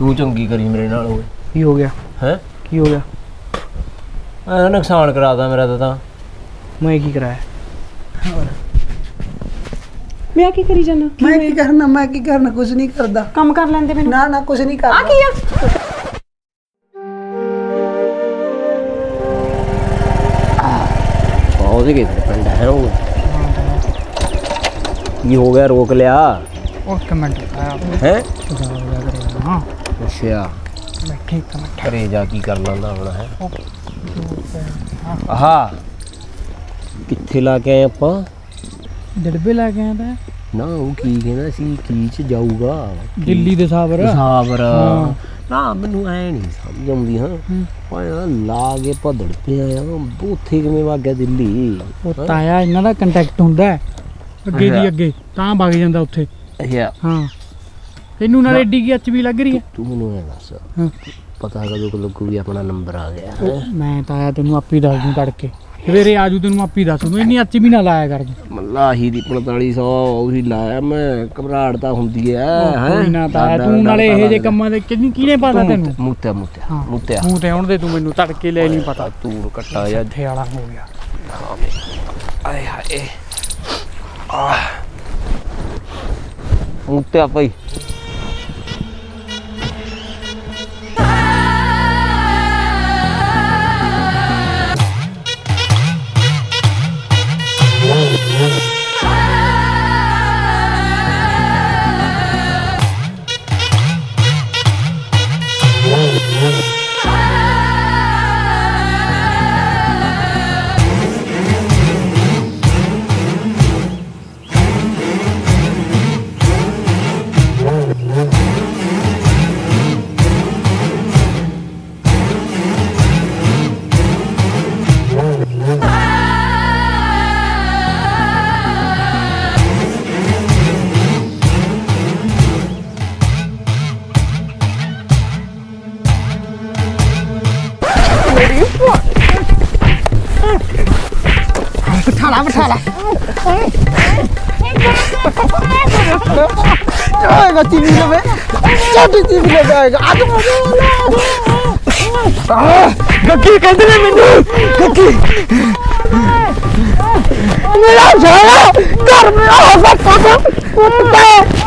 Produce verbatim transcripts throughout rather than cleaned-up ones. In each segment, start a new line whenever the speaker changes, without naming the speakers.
तू चंगी करी मेरे नाल होए
की हो गया
है
की हो गया
ऐ नुकसान कराता मेरा तो तां
मैं की कराया मैं की करी जाना
मैं की करना मैं की करना कुछ नहीं करदा
काम कर लेंदे मैनू
ना ना कुछ नहीं करदा
आ की
बहुत ही पिंड है वो ये हो गया रोक लिया
और कमेंट
है
हां
अच्छा
बैठे कमेंट
घरे जा की कर लंदा होना है आहा कित्थे ला के आए ਆਪਾਂ
ਡੜਬੇ ਲਾ ਕੇ ਆਇਆ ਤਾਂ
ਨਾ ਉਹ ਕੀ ਕਹਿੰਦਾ ਸੀ ਕੀ ਚ ਜਾਊਗਾ
ਦਿੱਲੀ ਦੇ ਸਾਬਰ
ਸਾਬਰ ਨਾ ਮੈਨੂੰ ਐ ਨਹੀਂ ਸਮਝ ਆਉਂਦੀ ਹਾਂ ਉਹ ਲਾ ਕੇ ਭਦੜ ਤੇ ਆਇਆ ਉੱਥੇ ਕਿਵੇਂ ਵਗ ਗਿਆ ਦਿੱਲੀ
ਉਹ ਤਾਇਆ ਇਹਨਾਂ ਦਾ ਕੰਟੈਕਟ ਹੁੰਦਾ ਅੱਗੇ ਦੀ ਅੱਗੇ ਤਾਂ ਵਗ ਜਾਂਦਾ ਉੱਥੇ
ਅੱਛਾ
ਹਾਂ ਤੈਨੂੰ ਨਾਲ ਏਡੀ ਕੀ ਅੱਚ ਵੀ ਲੱਗ ਰਹੀ ਹੈ
ਤੂੰ ਮੈਨੂੰ ਐ ਦੱਸ ਪਤਾ ਕਦੋਂ ਕੋ ਲੱਗੂ ਵੀ ਆਪਣਾ ਨੰਬਰ ਆ ਗਿਆ
ਮੈਂ ਤਾਇਆ ਤੈਨੂੰ ਆਪੀ ਦੱਸ ਦੂੰ ਤੜਕੇ ਸਵੇਰੇ ਆਜੂ ਤੈਨੂੰ ਆਪੀ ਦੱਸ ਦੂੰ ਇੰਨੀ ਅੱਚ ਵੀ ਨਾ ਲਾਇਆ ਕਰ
ਮੱਲਾਹੀ ਦੀ ਪੰਤਾਲੀ ਸੌ ਉਹੀ ਲਾਇਆ ਮੈਂ ਘਬਰਾਹਟ ਤਾਂ ਹੁੰਦੀ ਐ
ਕੋਈ ਨਾ ਤਾਇਆ ਤੂੰ ਨਾਲੇ ਇਹ ਜੇ ਕੰਮਾਂ ਦੇ ਕਿੰਨੀ ਕਿਹਨੇ ਪਤਾ ਤੈਨੂੰ
ਮੂਤਿਆ ਮੂਤਿਆ ਮੂਤਿਆ
ਮੂੰਹ ਤੇ ਆਉਣ ਦੇ ਤੂੰ ਮੈਨੂੰ ਤੜਕੇ ਲੈ ਨਹੀਂ ਪਤਾ
ਤੂੰ ਕੱਟਾ ਜਾਂ
ਇੱਥੇ ਵਾਲਾ ਹੋ ਗਿਆ
ਆਏ ਹਾਏ ਆ ਮੂਤਿਆ ਭਾਈ
बिठाला बिठाला
आएगा टीवी में छोटी टीवी में आएगा आगे
गक्की कहते हैं मैनू गक्की मेरा सारा घर में आ सकता था कुत्ता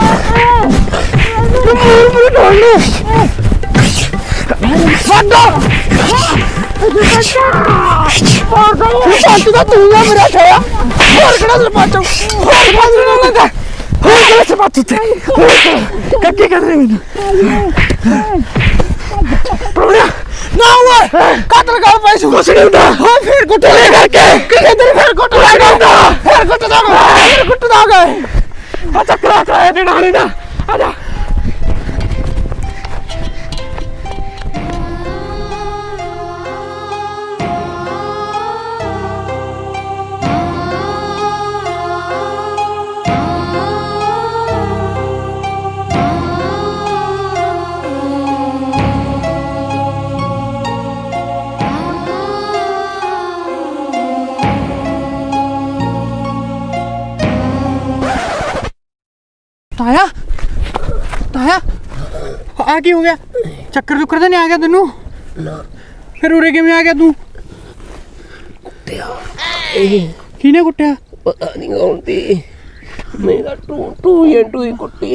मुझे ढूंढने फटो और तो शांति का तू है मेरा छाया और कड़ा से बात और बात नहीं लगा और कड़ा से बात होते गक्की कर रहे मैनू प्रॉब्लम ना हुआ काटल का पैसे कुछ नहीं होता और फिर कुछ ले करके किधर फिर कुछ ले करके फिर कुछ दो फिर कुछ दो गए अच्छा करा करा दे डाले ना आजा ताया ताया आ की हो गया चक्कर चुक्कर तो नहीं आ गया तेनू फिर उरे किवें आ गया तू किने कुट्टिया
पता नहीं कौन थी मेरा टू टू या टू ही कुट्टी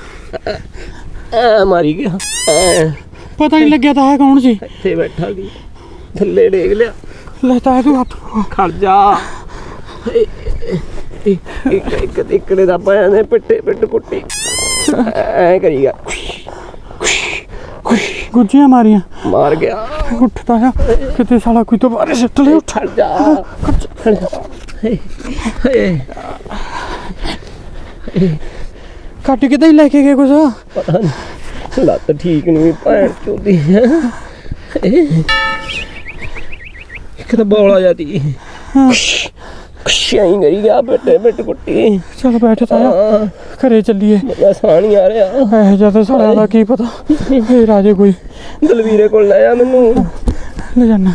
आ मारी गया
पता नहीं लग गया ताया कौन सी
इत्थे बैठा सी थल्ले डेग लिया
ले ताया तू हाथ
खड़ जा एक एक इकड़े दा पाया ने पिट्टे पिट कुट्टी ऐ करीगा
गुज्जियां मारियां
मार गया
उठता है कितने साला कोई तो बारिश उठ ले उठ
जा
काटी कितना ही लेके गए कुछ
पता नहीं लत ठीक नहीं भैन चोदी एक तो बौला जाती शाई करी गया बेटे बेट कुट्टी
चल बैठ ताया घरे चलिए
आसान ही आ रहा
ऐ ज्यादा सारा दा की पता ए राजे कोई
दलवीरे को ले आ मैनू
ले जाना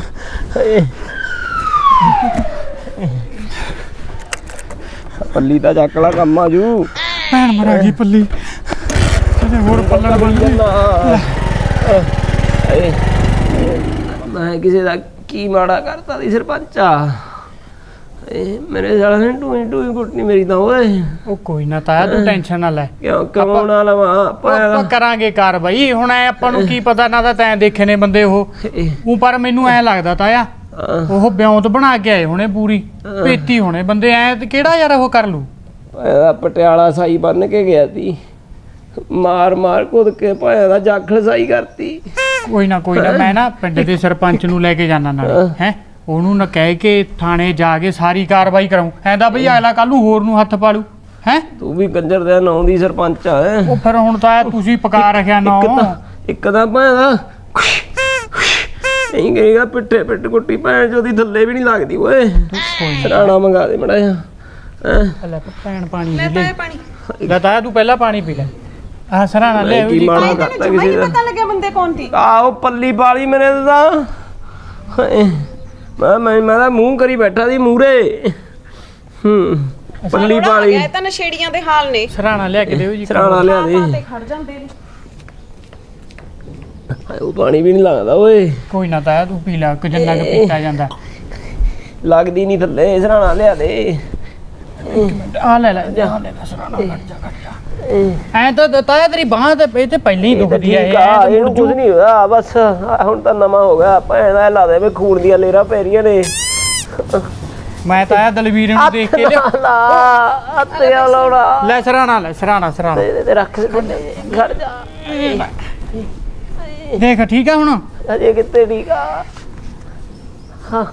पल्ली दा चकला कम आजू
भैन मरा गई पल्ली चले होर पल्लड़ बन गई
ਮੈਂ ਕਿਸੇ ਦਾ ਕੀ ਮਾੜਾ ਕਰਤਾ ਦੀ ਸਰਪੰਚਾ ਇਹ ਮੇਰੇ ਸਾਲਾ ਨੇ ਟੂਈ ਟੂਈ ਕੁੱਟਣੀ ਮੇਰੀ ਤਾਂ ਓਏ
ਉਹ ਕੋਈ ਨਾ ਤਾਇਆ ਤੂੰ ਟੈਨਸ਼ਨ ਨਾ ਲੈ
ਕਿਉਂ ਕਮਾਉਣ ਵਾਲਾ ਵਾ
ਆਪਾਂ ਕਰਾਂਗੇ ਕਾਰਵਾਈ ਹੁਣ ਐ ਆਪਾਂ ਨੂੰ ਕੀ ਪਤਾ ਨਾ ਤਾਂ ਤੈਂ ਦੇਖੇ ਨੇ ਬੰਦੇ ਉਹ ਉਹ ਪਰ ਮੈਨੂੰ ਐ ਲੱਗਦਾ ਤਾਇਆ ਉਹ ਬਿਉਂਤ ਬਣਾ ਕੇ ਆਏ ਹੋਣੇ ਪੂਰੀ ਪੇਤੀ ਹੋਣੇ ਬੰਦੇ ਐ ਤੇ ਕਿਹੜਾ ਯਾਰ ਉਹ ਕਰ ਲੂ
ਪਟਿਆਲਾ ਸਾਈ ਬੰਨ ਕੇ ਗਿਆ ਸੀ ਮਾਰ ਮਾਰ ਕੁੱਦ ਕੇ ਭਾਇਆ ਦਾ ਜਾਖਲ ਸਾਈ ਕਰਤੀ
ਕੋਈ ਨਾ ਕੋਈ ਨਾ ਮੈਂ ਨਾ ਪਿੰਡ ਦੇ ਸਰਪੰਚ ਨੂੰ ਲੈ ਕੇ ਜਾਣਾ ਨਾਲ ਹੈ ਉਹਨੂੰ ਨਾ ਕਹਿ ਕੇ ਥਾਣੇ ਜਾ ਕੇ ਸਾਰੀ ਕਾਰਵਾਈ ਕਰਾਉ ਐਂਦਾ ਬਈ ਅਗਲਾ ਕੱਲ ਨੂੰ ਹੋਰ ਨੂੰ ਹੱਥ ਪਾਲੂ ਹੈ ਤੂੰ
ਵੀ ਕੰਜਰ ਦੇ ਨਾਂ ਦੀ ਸਰਪੰਚ ਆ
ਉਹ ਫਿਰ ਹੁਣ ਤਾਂ ਤੁਸੀਂ ਪਕਾ ਰੱਖਿਆ ਨਾ
ਇੱਕ ਤਾਂ ਭਾਇਆ ਨਹੀਂ ਕਹੇਗਾ ਪਿੱਠੇ ਪਿੱਟ ਕੁੱਟੀ ਭੈਣ ਚੋਦੀ ਥੱਲੇ ਵੀ ਨਹੀਂ ਲੱਗਦੀ ਓਏ ਸਰਾਣਾ ਮੰਗਾ ਦੇ ਮੜਾ ਜਾ
ਲੈ ਭੈਣ ਪਾਣੀ ਲੈ ਲੈ ਪਾਣੀ ਲੈ ਤਾਇਆ ਤੂੰ ਪਹਿਲਾਂ ਪਾਣੀ ਪੀ ਲੈ ਆਹ ਸਰਾਣਾ ਲੈ
ਕੀ ਮਾੜਾ ਕਰਤਾ ਕਿਸੇ ਦਾ
ਪਤਾ ਲੱਗਿਆ ਬੰਦੇ ਕੌਣ ਸੀ
ਆਹ ਪੱਲੀ ਪਾਲੀ ਮੇਰੇ ਤਾਂ ਮੈਂ ਮੈਂ ਮੈਂ ਤਾਂ ਮੂੰਹ ਕਰੀ ਬੈਠਾ ਸੀ ਮੂਰੇ ਹੂੰ ਪੱਲੀ ਪਾਲੀ
ਇਹ ਤਾਂ ਨਸ਼ੇੜੀਆਂ ਦੇ ਹਾਲ ਨੇ
ਸਰਾਣਾ ਲਿਆ ਕੇ ਦਿਓ ਜੀ
ਸਰਾਣਾ ਲਿਆ ਦੇ
ਖੜ ਜਾਂਦੇ ਨੇ
ਉਹ ਪਾਣੀ ਵੀ ਨਹੀਂ ਲੱਗਦਾ ਓਏ
ਕੋਈ ਨਾ ਤਾਇਆ ਤੂੰ ਪੀ ਲੈ ਕਿ ਜਿੰਨਾ ਕੁ ਪੀਤਾ ਜਾਂਦਾ
ਲੱਗਦੀ ਨਹੀਂ ਥੱਲੇ ਸਰਾਣਾ ਲਿਆ ਦੇ
ਆ ਲੈ ਲੈ ਆ ਲੈ ਲੈ ਸਰਾਣਾ ਕੱਢ ਜਾ ਕੱਢ ਜਾ ਐ ਤਾਂ ਤਾਇਆ ਤੇਰੀ ਬਾਹ ਤੇ ਇਹ ਤੇ ਪਹਿਲਾਂ ਹੀ ਦੁਖਦੀ ਐ
ਇਹਨੂੰ ਕੁਝ ਨਹੀਂ ਹੋਇਆ ਬਸ ਹੁਣ ਤਾਂ ਨਵਾਂ ਹੋ ਗਿਆ ਭੈਣ ਦਾ ਲਾ ਦੇ ਵੇ ਖੂਨ ਦੀਆਂ ਲੇਰਾਂ ਪੈ ਰਹੀਆਂ ਨੇ
ਮੈਂ ਤਾਇਆ ਦਲਵੀਰ ਨੂੰ ਦੇਖ ਕੇ
ਲਾ ਹੱਥੇ ਆ ਲਾਉਣਾ
ਲੈ ਸਰਾਣਾ ਲੈ ਸਰਾਣਾ ਸਰਾਣਾ
ਤੇ ਰੱਖ ਖੜ ਜਾ
ਦੇਖ ਠੀਕ ਆ ਹੁਣ
ਅਜੇ ਕਿੱਥੇ ਠੀਕ ਆ ਹਾਂ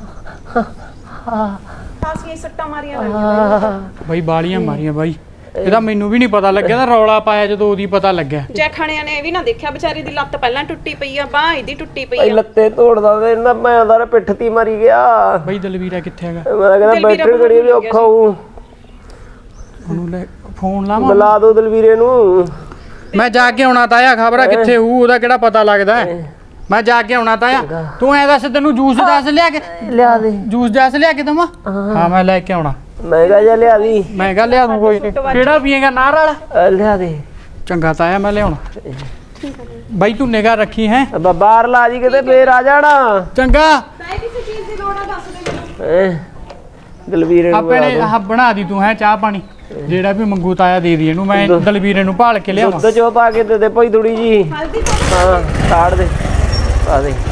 ਖਾਸੀਆਂ ਸੱਟਾਂ ਮਾਰੀਆਂ ਲੱਗੀਆਂ
ਬਾਈ ਬਾਲੀਆਂ ਮਾਰੀਆਂ ਬਾਈ ਇਹਦਾ ਮੈਨੂੰ ਵੀ ਨਹੀਂ ਪਤਾ ਲੱਗਿਆ ਤਾਂ ਰੌਲਾ ਪਾਇਆ ਜਦੋਂ ਉਹਦੀ ਪਤਾ ਲੱਗਿਆ
ਜੈ ਖਾਣਿਆਂ ਨੇ ਇਹ ਵੀ ਨਾ ਦੇਖਿਆ ਵਿਚਾਰੀ ਦੀ ਲੱਤ ਪਹਿਲਾਂ ਟੁੱਟੀ ਪਈ ਆ ਬਾਹ ਇਹਦੀ ਟੁੱਟੀ ਪਈ ਆ
ਲੱਤੇ ਤੋੜਦਾ ਤੇ ਇਹਨਾਂ ਮੈਂ ਦਾ ਪਿੱਠ ਤੀ ਮਰੀ ਗਿਆ
ਬਾਈ ਦਲਵੀਰਾ ਕਿੱਥੇ ਹੈਗਾ
ਮੈਂ ਕਹਿੰਦਾ ਬੈਠਣ ਘੜੀ ਵੀ ਔਖਾ ਹੂੰ
ਉਹਨੂੰ ਲੈ ਫੋਨ ਲਾਵਾਂ
ਬੁਲਾ ਦੋ ਦਲਵੀਰੇ ਨੂੰ
ਮੈਂ ਜਾ ਕੇ ਆਉਣਾ ਤਾਇਆ ਖਬਰ ਕਿੱਥੇ ਹੂ ਉਹਦਾ ਕਿਹੜਾ ਪਤਾ ਲੱਗਦਾ ਮੈਂ ਜਾ ਕੇ ਆਉਣਾ ਤਾਇਆ ਤੂੰ ਐ ਦੱਸ ਤੈਨੂੰ ਜੂਸ ਦੱਸ ਲਿਆ ਕੇ
ਲਿਆ ਦੇ
ਜੂਸ ਦੱਸ ਲਿਆ ਕੇ ਦਵਾਂ ਹਾਂ ਮੈਂ ਲੈ ਕੇ ਆਉਣਾ
ਮਹਿੰਗਾ ਜਿਹਾ ਲਿਆ ਦੀ
ਮਹਿੰਗਾ ਲਿਆ ਦੂੰ ਕੋਈ ਕਿਹੜਾ ਪੀਏਗਾ ਨਾਰ ਵਾਲਾ
ਲਿਆ ਦੇ
ਚੰਗਾ ਤਾਇਆ ਮੈਂ ਲਿਆਉਣਾ ਬਾਈ ਤੂੰ ਨਿਗਾਹ ਰੱਖੀ ਹੈ
ਬਾਹਰ ਲਾ ਜੀ ਕਿਤੇ ਫੇਰ ਆ ਜਾਣਾ
ਚੰਗਾ
ਤਾਈ ਕਿਸੇ ਚੀਜ਼ ਦੀ ਲੋੜ ਆ ਦੱਸ ਦੇ ਮੈਨੂੰ
ਦਲਵੀਰੇ ਨੂੰ
ਆਪਣੇ ਆਹ ਬਣਾ ਦੀ ਤੂੰ ਹੈ ਚਾਹ ਪਾਣੀ ਜਿਹੜਾ ਵੀ ਮੰਗੂ ਤਾਇਆ ਦੇ ਦੀ ਇਹਨੂੰ ਮੈਂ ਦਲਵੀਰੇ ਨੂੰ ਭਾਲ ਕੇ ਲਿਆਵਾਂ
ਦੁੱਧ ਚੋ ਪਾ ਕੇ ਦੇ ਦੇ ਭਾਈ ਥੋੜੀ ਜੀ
ਹਲਦੀ
ਹਾਂ ਕਾੜ ਦੇ ਪਾ ਦੇ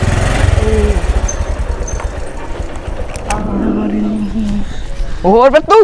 ਹੋਰ ਬੱਤੂ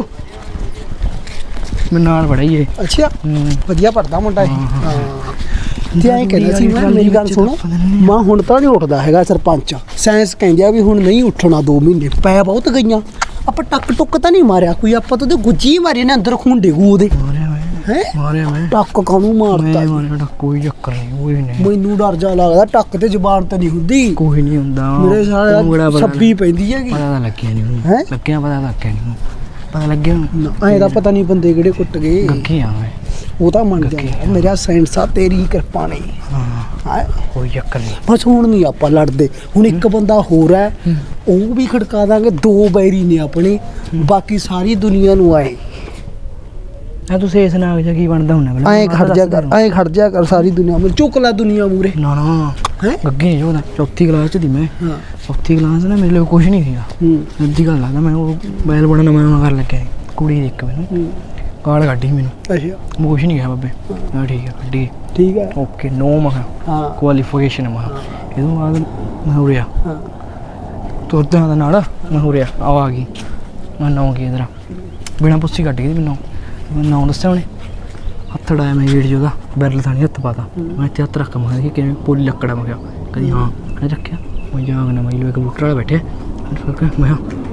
ਮੈਂ ਨਾਲ ਬੜਾ ਹੀ ਏ
ਅੱਛਾ ਵਧੀਆ ਪੜਦਾ ਮੁੰਡਾ ਇਹ ਹਾਂ ਤੇ ਐਂ ਕਹਿੰਦਾ ਸੀ ਮੈਂ ਮੇਰੀ ਗੱਲ ਸੁਣੋ ਮਾਂ ਹੁਣ ਤਾਂ ਨਹੀਂ ਉੱਠਦਾ ਹੈਗਾ ਸਰਪੰਚ ਸਾਇੰਸ ਕਹਿੰਦੀ ਆ ਵੀ ਹੁਣ ਨਹੀਂ ਉੱਠਣਾ ਦੋ ਮਹੀਨੇ ਪੈ ਬਹੁਤ ਗਈਆਂ ਆਪਾਂ ਟੱਕ ਟੁੱਕ ਤਾਂ ਨਹੀਂ ਮਾਰਿਆ ਕੋਈ ਆਪਾਂ ਤਾਂ ਉਹਦੇ ਗੁੱਜੀ ਮਾਰੀ ਨੇ ਅੰਦਰ ਖੂਨ ਡੇਗੂ ਉਹਦੇ ਹੈ
ਮਾਰਿਆ ਮੈਂ
ਟੱਕ ਕਾਹਨੂੰ ਮਾਰਦਾ
ਮਾਰਿਆ ਕੋਈ ਚੱਕਰ ਨਹੀਂ ਕੋਈ ਨਹੀਂ
ਮੈਨੂੰ ਡਰ ਜਾ ਲੱਗਦਾ ਟੱਕ ਤੇ ਜ਼ਬਾਨ ਤਾਂ ਨਹੀਂ ਹੁੰਦੀ
ਕੋਈ ਨਹੀਂ ਹੁੰਦਾ
ਮੇਰੇ ਸਾਲੇ ਸੱਬੀ ਪੈਂਦੀ ਹੈਗੀ
ਪਤਾ ਲੱਗਿਆ ਨਹੀਂ ਉਹਨੂੰ
ਹੈ
ਲੱਗਿਆ ਪਤਾ ਲੱਗਿਆ ਨਹੀਂ ਪਤਾ ਲੱਗਿਆ
ਐਂ ਤਾਂ ਪਤਾ ਨਹੀਂ ਬੰਦੇ ਕਿਹੜੇ ਕੁੱਟ ਗਏ
ਗੱਗੀ ਆ ਮੈਂ
ਉਹ ਤਾਂ ਮੰਨ ਗਿਆ ਮੇਰਾ ਸਾਇੰਸ ਆ ਤੇਰੀ ਕਿਰਪਾ ਨਹੀਂ
ਹਾਂ ਕੋਈ ਚੱਕਰ ਨਹੀਂ
ਬਸ ਹੁਣ ਨਹੀਂ ਆਪਾਂ ਲੜਦੇ ਹੁਣ ਇੱਕ ਬੰਦਾ ਹੋਰ ਹੈ ਉਹ ਵੀ ਖੜਕਾ ਦਾਂਗੇ ਦੋ ਬੈਰੀ ਨੇ ਆਪਣੇ ਬਾਕੀ ਸਾਰੀ ਦੁਨੀਆ ਨੂੰ ਆਏ
ਆ ਤੂੰ ਸੇਸ ਨਾਗ ਜਾ ਕੀ ਬਣਦਾ ਹੁੰਦਾ
ਐਂ ਖੜ ਜਾ ਕਰ ਐਂ ਖੜ ਜਾ ਕਰ ਸਾਰੀ ਦੁਨੀਆ ਮੇ ਚੁੱਕ ਲੈ ਦੁਨੀਆ ਮੂਰੇ
ਨਾ ਨਾ
ਹੈ
ਗੱਗੀ ਜੋ ਨਾ ਚੌਥੀ ਕਲਾਸ ਚ ਦੀ ਮੈਂ
ਹਾਂ
ਚੌਥੀ ਕਲਾਸ ਨਾ ਮੇਰੇ ਲਈ ਕੁਝ ਨਹੀਂ ਸੀਗਾ
ਹੂੰ
ਅੱਧੀ ਗੱਲ ਲੱਗਦਾ ਮੈਂ ਉਹ ਬੈਲ ਬੜਾ ਨਵਾਂ ਕਰ ਲੱਗਿਆ ਕੁੜੀ ਦੇਖ ਕੇ ਮੈਨੂੰ ਕਾਲ ਕੱਢੀ ਮੈਨੂੰ
ਅੱਛਾ
ਮੈਂ ਕੁਝ ਨਹੀਂ ਕਿਹਾ ਬੱਬੇ ਹਾਂ ਠੀਕ ਹੈ ਕੱਢੀ
ਠੀਕ ਹੈ
ਓਕੇ ਨੋ ਮਹਾ
ਹਾਂ
ਕੁਆਲੀਫਿਕੇਸ਼ਨ ਮਹਾ ਇਹਦੋਂ ਬਾਅਦ ਮੈਂ ਉਰਿਆ
ਹਾਂ
ਤੂੰ ਉਦਾਂ ਦਾ ਨਾਲ ਮੈਂ ਉਰਿਆ ਆ ਆ ਗਈ ਮੈਂ ਨੌ ਕੀ ਇਧਰ ਬਿਨਾਂ ਪੁੱਛੀ ਕੱਢ ਗਈ ਮੈਨੂੰ ਮੈਂ ਨੌ ਦੱਸਿਆ ਉਹਨੇ ਹੱਥ ਡਾਇਆ ਮੈਂ ਗੇੜ ਜਗਾ ਬੈਰਲ ਥਾਣੀ ਹੱਥ ਪਾਤਾ ਮੈਂ ਇੱਥੇ ਹੱਥ ਰੱਖ ਮੈਂ ਕਿ ਕਿਵੇਂ ਪੁੱਲ ਲੱਕੜਾ ਮੈਂ ਕਿਹਾ ਕਦੀ ਹਾਂ ਮੈਂ ਰੱਖਿਆ ਮੈਂ ਜਾਗ ਨਾ ਮੈਂ ਇੱਕ ਬੂਟਰ ਵਾਲਾ ਬੈਠੇ ਮੈਂ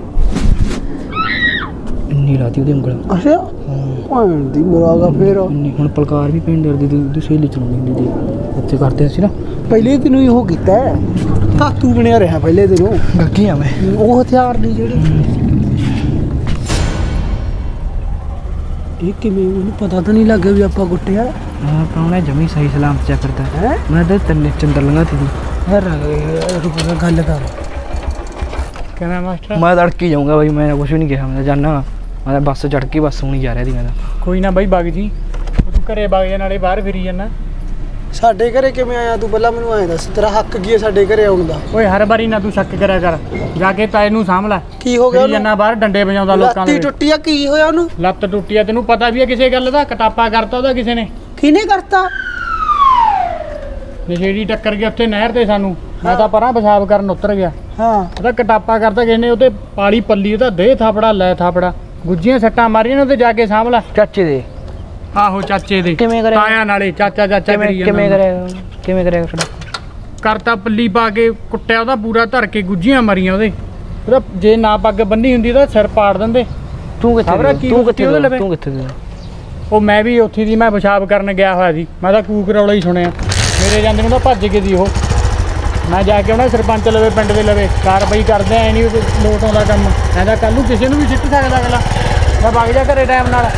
ਇੰਨੀ ਲਾਤੀ ਉਹਦੀ ਉਂਗਲ
ਅੱਛਾ ਭੈਣ ਦੀ ਮੁਰਾਗਾ ਫੇਰ
ਇੰਨੀ ਹੁਣ ਪਲਕਾਰ ਵੀ ਪਿੰਡ ਦੀ ਦੀ ਸਹੇਲੀ ਚਲਾਉਂਦੀ ਹੁੰਦੀ ਸੀ ਉੱਥੇ ਕਰਦੇ ਸੀ ਨਾ
ਪਹਿਲੇ ਦਿਨੋਂ ਹੀ ਉਹ ਕੀਤਾ ਧਾਤੂ ਬਣਿਆ ਰਿਹਾ ਪਹਿਲੇ ਦਿਨੋਂ
ਗੱਗੀ ਆ ਮੈਂ
ਉਹ ਹਥਿਆਰ ਨਹੀਂ ਜਿਹੜੇ ਇਹ ਕਿਵੇਂ ਉਹਨੂੰ ਪਤਾ ਤਾਂ ਨਹੀਂ ਲੱਗਿਆ ਵੀ ਆਪਾਂ ਗੁੱਟਿਆ
ਹਾਂ ਪ੍ਰਾਹੁਣਾ ਜਮੀ ਸਹੀ ਸਲਾਮਤ ਚਾ ਕਰਦਾ
ਹੈ
ਮੈਂ ਤਾਂ ਤੰਨੇ ਚੰਦਰ ਲੰਗਾ ਤੀ
ਯਾਰ ਰੁਕ ਗੱਲ ਕਰ
ਕਹਿੰਦਾ ਮਾਸਟਰ ਮੈਂ ਤੜਕੀ ਜਾਊਂਗਾ ਬਾਈ ਮੈਂ ਕੁਝ ਵੀ ਨਹੀਂ ਕਿਹਾ ਮੈਂ ਜਾਣਾ ਮੈਂ ਬੱਸ ਚੜ੍ਹ ਕੇ ਬੱਸ ਹੁਣੀ ਜਾ ਰਿਹਾ ਸੀ ਮੈਂ ਤਾਂ ਕੋਈ ਨਾ ਬਾਈ ਬਾਗ ਜੀ ਤੂੰ ਘਰੇ ਬਾਗ ਜਾ ਨਾਲੇ ਬਾਹਰ ਫਿਰੀ ਜਾਣਾ
ਸਾਡੇ ਘਰੇ ਕਿਵੇਂ ਆਇਆ ਤੂੰ ਪਹਿਲਾਂ ਮੈਨੂੰ ਐਂ ਦੱਸ ਤੇਰਾ ਹੱਕ ਕੀ ਹੈ ਸਾਡੇ ਘਰੇ ਆਉਣ ਦਾ
ਓਏ ਹਰ ਵਾਰੀ ਨਾ ਤੂੰ ਸ਼ੱਕ ਕਰਿਆ ਕਰ ਜਾ ਕੇ ਤਾਏ ਨੂੰ ਸਾਂਭ ਲੈ
ਕੀ ਹੋ ਗਿਆ
ਉਹਨੂੰ ਜੰਨਾ ਬਾਹਰ ਡੰਡੇ ਵਜਾਉਂਦਾ ਲੋਕਾਂ ਦੇ
ਲੱਤੀ ਟੁੱਟੀ ਆ ਕੀ ਹੋਇਆ ਉਹਨੂੰ
ਲੱਤ ਟੁੱਟੀ ਆ ਤੈਨੂੰ ਪਤਾ ਵੀ ਆ ਕਿਸੇ ਗੱਲ ਦਾ ਕਟਾਪਾ ਕਰਤਾ ਉਹਦਾ ਕਿਸੇ ਨੇ
ਕਿਹਨੇ ਕਰਤਾ
ਨਸ਼ੇੜੀ ਟੱਕਰ ਗਿਆ ਉੱਥੇ ਨਹਿਰ ਤੇ ਸਾਨੂੰ ਮੈਂ ਤਾਂ ਪਰਾਂ ਪਿਸ਼ਾਬ ਕਰਨ ਉਤਰ ਗਿਆ
ਹਾਂ
ਉਹਦਾ ਕਟਾਪਾ ਕਰਤਾ ਕਿਸੇ ਨੇ ਉਹਦੇ ਪਾਲੀ ਪੱਲੀ ਉਹਦਾ ਦੇ ਥਾਪੜਾ ਲੈ ਥਾਪੜਾ ਗੁੱਜੀਆਂ ਸੱਟਾਂ ਮਾਰੀਆਂ ਨੇ ਉਹਦੇ ਜਾ ਕੇ ਸਾਂਭ ਲੈ
ਚਾਚੇ ਦੇ
ਆਹੋ ਚਾਚੇ ਦੇ
ਕਿਵੇਂ ਕਰਿਆ?
ਤਾਇਆ ਨਾਲੇ ਚਾਚਾ ਚਾਚਾ ਕਰੀ ਜਾਂਦਾ
ਕਿਵੇਂ ਕਰਿਆ ਕਿਵੇਂ ਕਰਿਆ ਖੜਾ
ਕਰਤਾ ਪੱਲੀ ਪਾ ਕੇ ਕੁੱਟਿਆ ਉਹਦਾ ਪੂਰਾ ਧਰ ਕੇ ਗੁੱਜੀਆਂ ਮਾਰੀਆਂ ਉਹਦੇ ਉਹਦਾ ਜੇ ਨਾ ਪੱਗ ਬੰਨੀ ਹੁੰਦੀ ਤਾਂ ਸਿਰ ਪਾੜ ਦਿੰਦੇ
ਤੂੰ
ਖਬਰ ਆ
ਕਿੱਥੇ
ਕੀ
ਤੂੰ
ਕੁੱਤੀ
ਕਿੱਥੇ
ਉਹਦੇ ਲਵੇ?
ਤੂੰ ਕਿੱਥੇ ਗਿਆ?
ਉਹ ਮੈਂ ਵੀ ਉੱਥੇ ਦੀ ਮੈਂ ਪਿਸ਼ਾਬ ਕਰਨ ਗਿਆ ਹੋਇਆ ਸੀ ਮੈਂ ਤਾਂ ਕੂਕ ਰੌਲਾ ਹੀ ਸੁਣਿਆ ਮੇਰੇ ਜਾਂਦੇ ਨੂੰ ਤਾਂ ਭੱਜ ਕੇ ਦੀ ਉਹ ਮੈਂ ਜਾ ਕੇ ਉਹਨਾਂ ਸਰਪੰਚ ਲਵੇ ਪਿੰਡ ਦੇ ਲਵੇ ਕਾਰਵਾਈ ਕਰਦੇ ਐ ਨਹੀਂ ਲੋਟ ਆਉਂਦਾ ਕੰਮ ਐਂਦਾ ਕੱਲ ਨੂੰ ਕਿਸੇ ਨੂੰ ਵੀ ਸਿੱਟ ਸਕਦਾ ਅਗਲਾ ਮੈਂ ਵਗ ਜਾ ਘਰੇ ਟਾਈਮ ਨਾਲ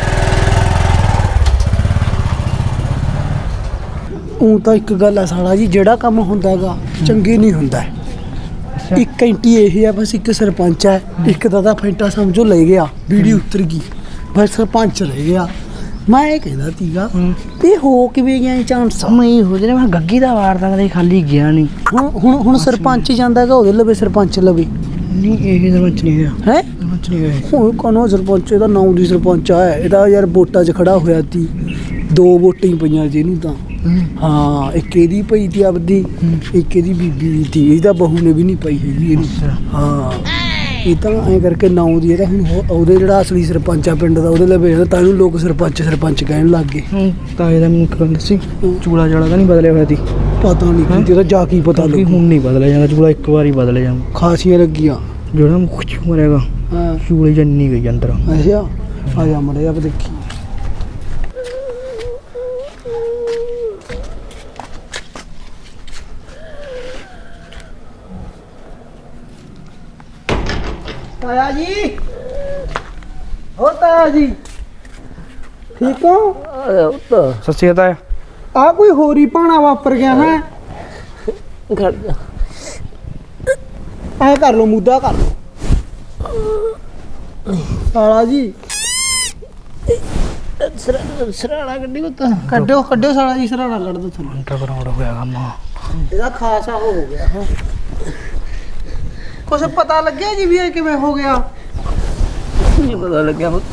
ਉਹ ਤਾਂ ਇੱਕ ਗੱਲ ਆ ਸਾਲਾ ਜੀ ਜਿਹੜਾ ਕੰਮ ਹੁੰਦਾ ਹੈਗਾ ਚੰਗੀ ਨਹੀਂ ਹੁੰਦਾ ਇੱਕ ਘੰਟੀ ਇਹ ਆ ਬਸ ਇੱਕ ਸਰਪੰਚ ਹੈ ਇੱਕ ਦਾ ਤਾਂ ਫੈਂਟਾ ਸਮਝੋ ਲੈ ਗਿਆ ਵੀਡੀਓ ਉਤਰ ਗਈ ਬਸ ਸਰਪੰਚ ਰਹਿ ਗਿਆ ਮੈਂ ਇਹ ਕਹਿੰਦਾ ਸੀਗਾ ਤੇ ਹੋ ਕਿਵੇਂ ਗਿਆ ਚਾਂਸ
ਮੈਂ ਹੋ ਜਨੇ ਮੈਂ ਗੱਗੀ ਦਾ ਵਾਰ ਤਾਂ ਕਦੇ ਖਾਲੀ ਗਿਆ ਨਹੀਂ
ਹੁਣ ਹੁਣ ਹੁਣ ਸਰਪੰਚ ਜਾਂਦਾ ਹੈਗਾ ਉਹਦੇ ਲਵੇ ਸਰਪੰਚ ਲਵੇ
ਨਹੀਂ ਇਹ ਸਰਪੰਚ ਨਹੀਂ ਗਿਆ
ਹੈ
ਸਰਪੰਚ ਨਹੀਂ ਗਿਆ
ਹੁਣ ਕੌਣ ਸਰਪੰਚ ਇਹਦਾ ਨਾਮ ਦੀ ਸਰਪੰਚ ਆ ਇਹਦਾ ਯਾਰ ਵੋਟਾਂ 'ਚ ਖੜਾ ਹੋਇਆ ਸੀ ਦੋ ਵੋਟਾਂ ਹੀ ਪਈਆਂ ਜੀ ਇਹਨੂੰ ਤਾਂ ਹਾਂ ਇੱਕ ਇਹਦੀ ਪਈ ਤੀ ਆਪਦੀ ਇੱਕ ਇਹਦੀ ਬੀਬੀ ਦੀ ਤੀ ਇਹਦਾ ਬਹੂ ਨੇ ਵੀ ਨਹੀਂ ਪਾਈ ਹੈਗੀ ਇਹਨੂੰ ਹਾਂ ਇਹ ਤਾਂ ਐਂ ਕਰਕੇ ਨਾਮ ਦੀ ਇਹਦਾ ਹੁਣ ਉਹ- ਉਹਦੇ ਜਿਹੜਾ ਅਸਲੀ ਸਰਪੰਚ ਆ ਪਿੰਡ ਦਾ ਉਹਦੇ ਲਵੇ ਤਾਂ ਇਹਨੂੰ ਲੋਕ ਸਰਪੰਚ ਸਰਪੰਚ ਕਹਿਣ ਲੱਗ ਗਏ
ਤਾਂ ਇਹਦਾ ਮੈਨੂੰ ਕਰਨ ਦੱਸੀ ਚੂੜਾ ਜਾਲਾ ਤਾਂ ਨਹੀਂ ਬਦਲਿਆ ਹੋਇਆ ਸੀ
ਪਤਾ ਨਹੀਂ ਕੀ ਉਹਦਾ ਜਾ ਕੀ ਪਤਾ
ਕਿ
ਲੱਗੂ
ਹੁਣ ਨਹੀਂ ਬਦਲਿਆ ਜਾਂਦਾ ਚੂੜਾ ਇੱਕ ਵਾਰੀ ਬਦਲਿਆ ਜਾਂਦਾ
ਖਾਸੀਆਂ ਲੱਗੀਆਂ
ਜਿਹੜਾ ਮੁੱਖ ਮਰੇਗਾ
ਹਾਂ
ਚੂੜੇ ਜੰਨੀ ਗਈ ਅੰਦਰ
ਅੱਛਾ ਆ ਜਾ ਮੜੇ ਆਪ ਦੇਖੀ ਤਾਇਆ ਜੀ ਹੋ ਤਾਇਆ ਜੀ ਠੀਕ ਹੋ
ਸਤਿ ਸ਼੍ਰੀ ਅਕਾਲ
ਆ ਕੋਈ ਹੋਰੀ ਪਾਣਾ ਵਾਪਰ ਗਿਆ ਹੈ
ਘਰ
ਐ ਕਰ ਲੋ ਮੁੱਦਾ ਕਰ ਲੋ ਤਾਇਆ ਜੀ
ਸਰਾਣਾ ਗੱਡੀ ਬਤਾ
ਕੱਢਿਓ ਕੱਢਿਓ ਸਾਲਾ ਜੀ ਸਰਾਣਾ ਕੱਢ ਦੋ ਤੁਹਾਨੂੰ
ਘੰਟਾ ਕਰਾਉਣ ਹੋਇਆ ਕੰਮ
ਇਹਦਾ ਖਾਸਾ ਹੋ ਗਿਆ ਹੈ ਕੁਛ ਪਤਾ ਲੱਗਿਆ ਜੀ ਵੀ ਇਹ ਕਿਵੇਂ ਹੋ ਗਿਆ
ਨਹੀਂ ਪਤਾ ਲੱਗਿਆ ਪੁੱਤ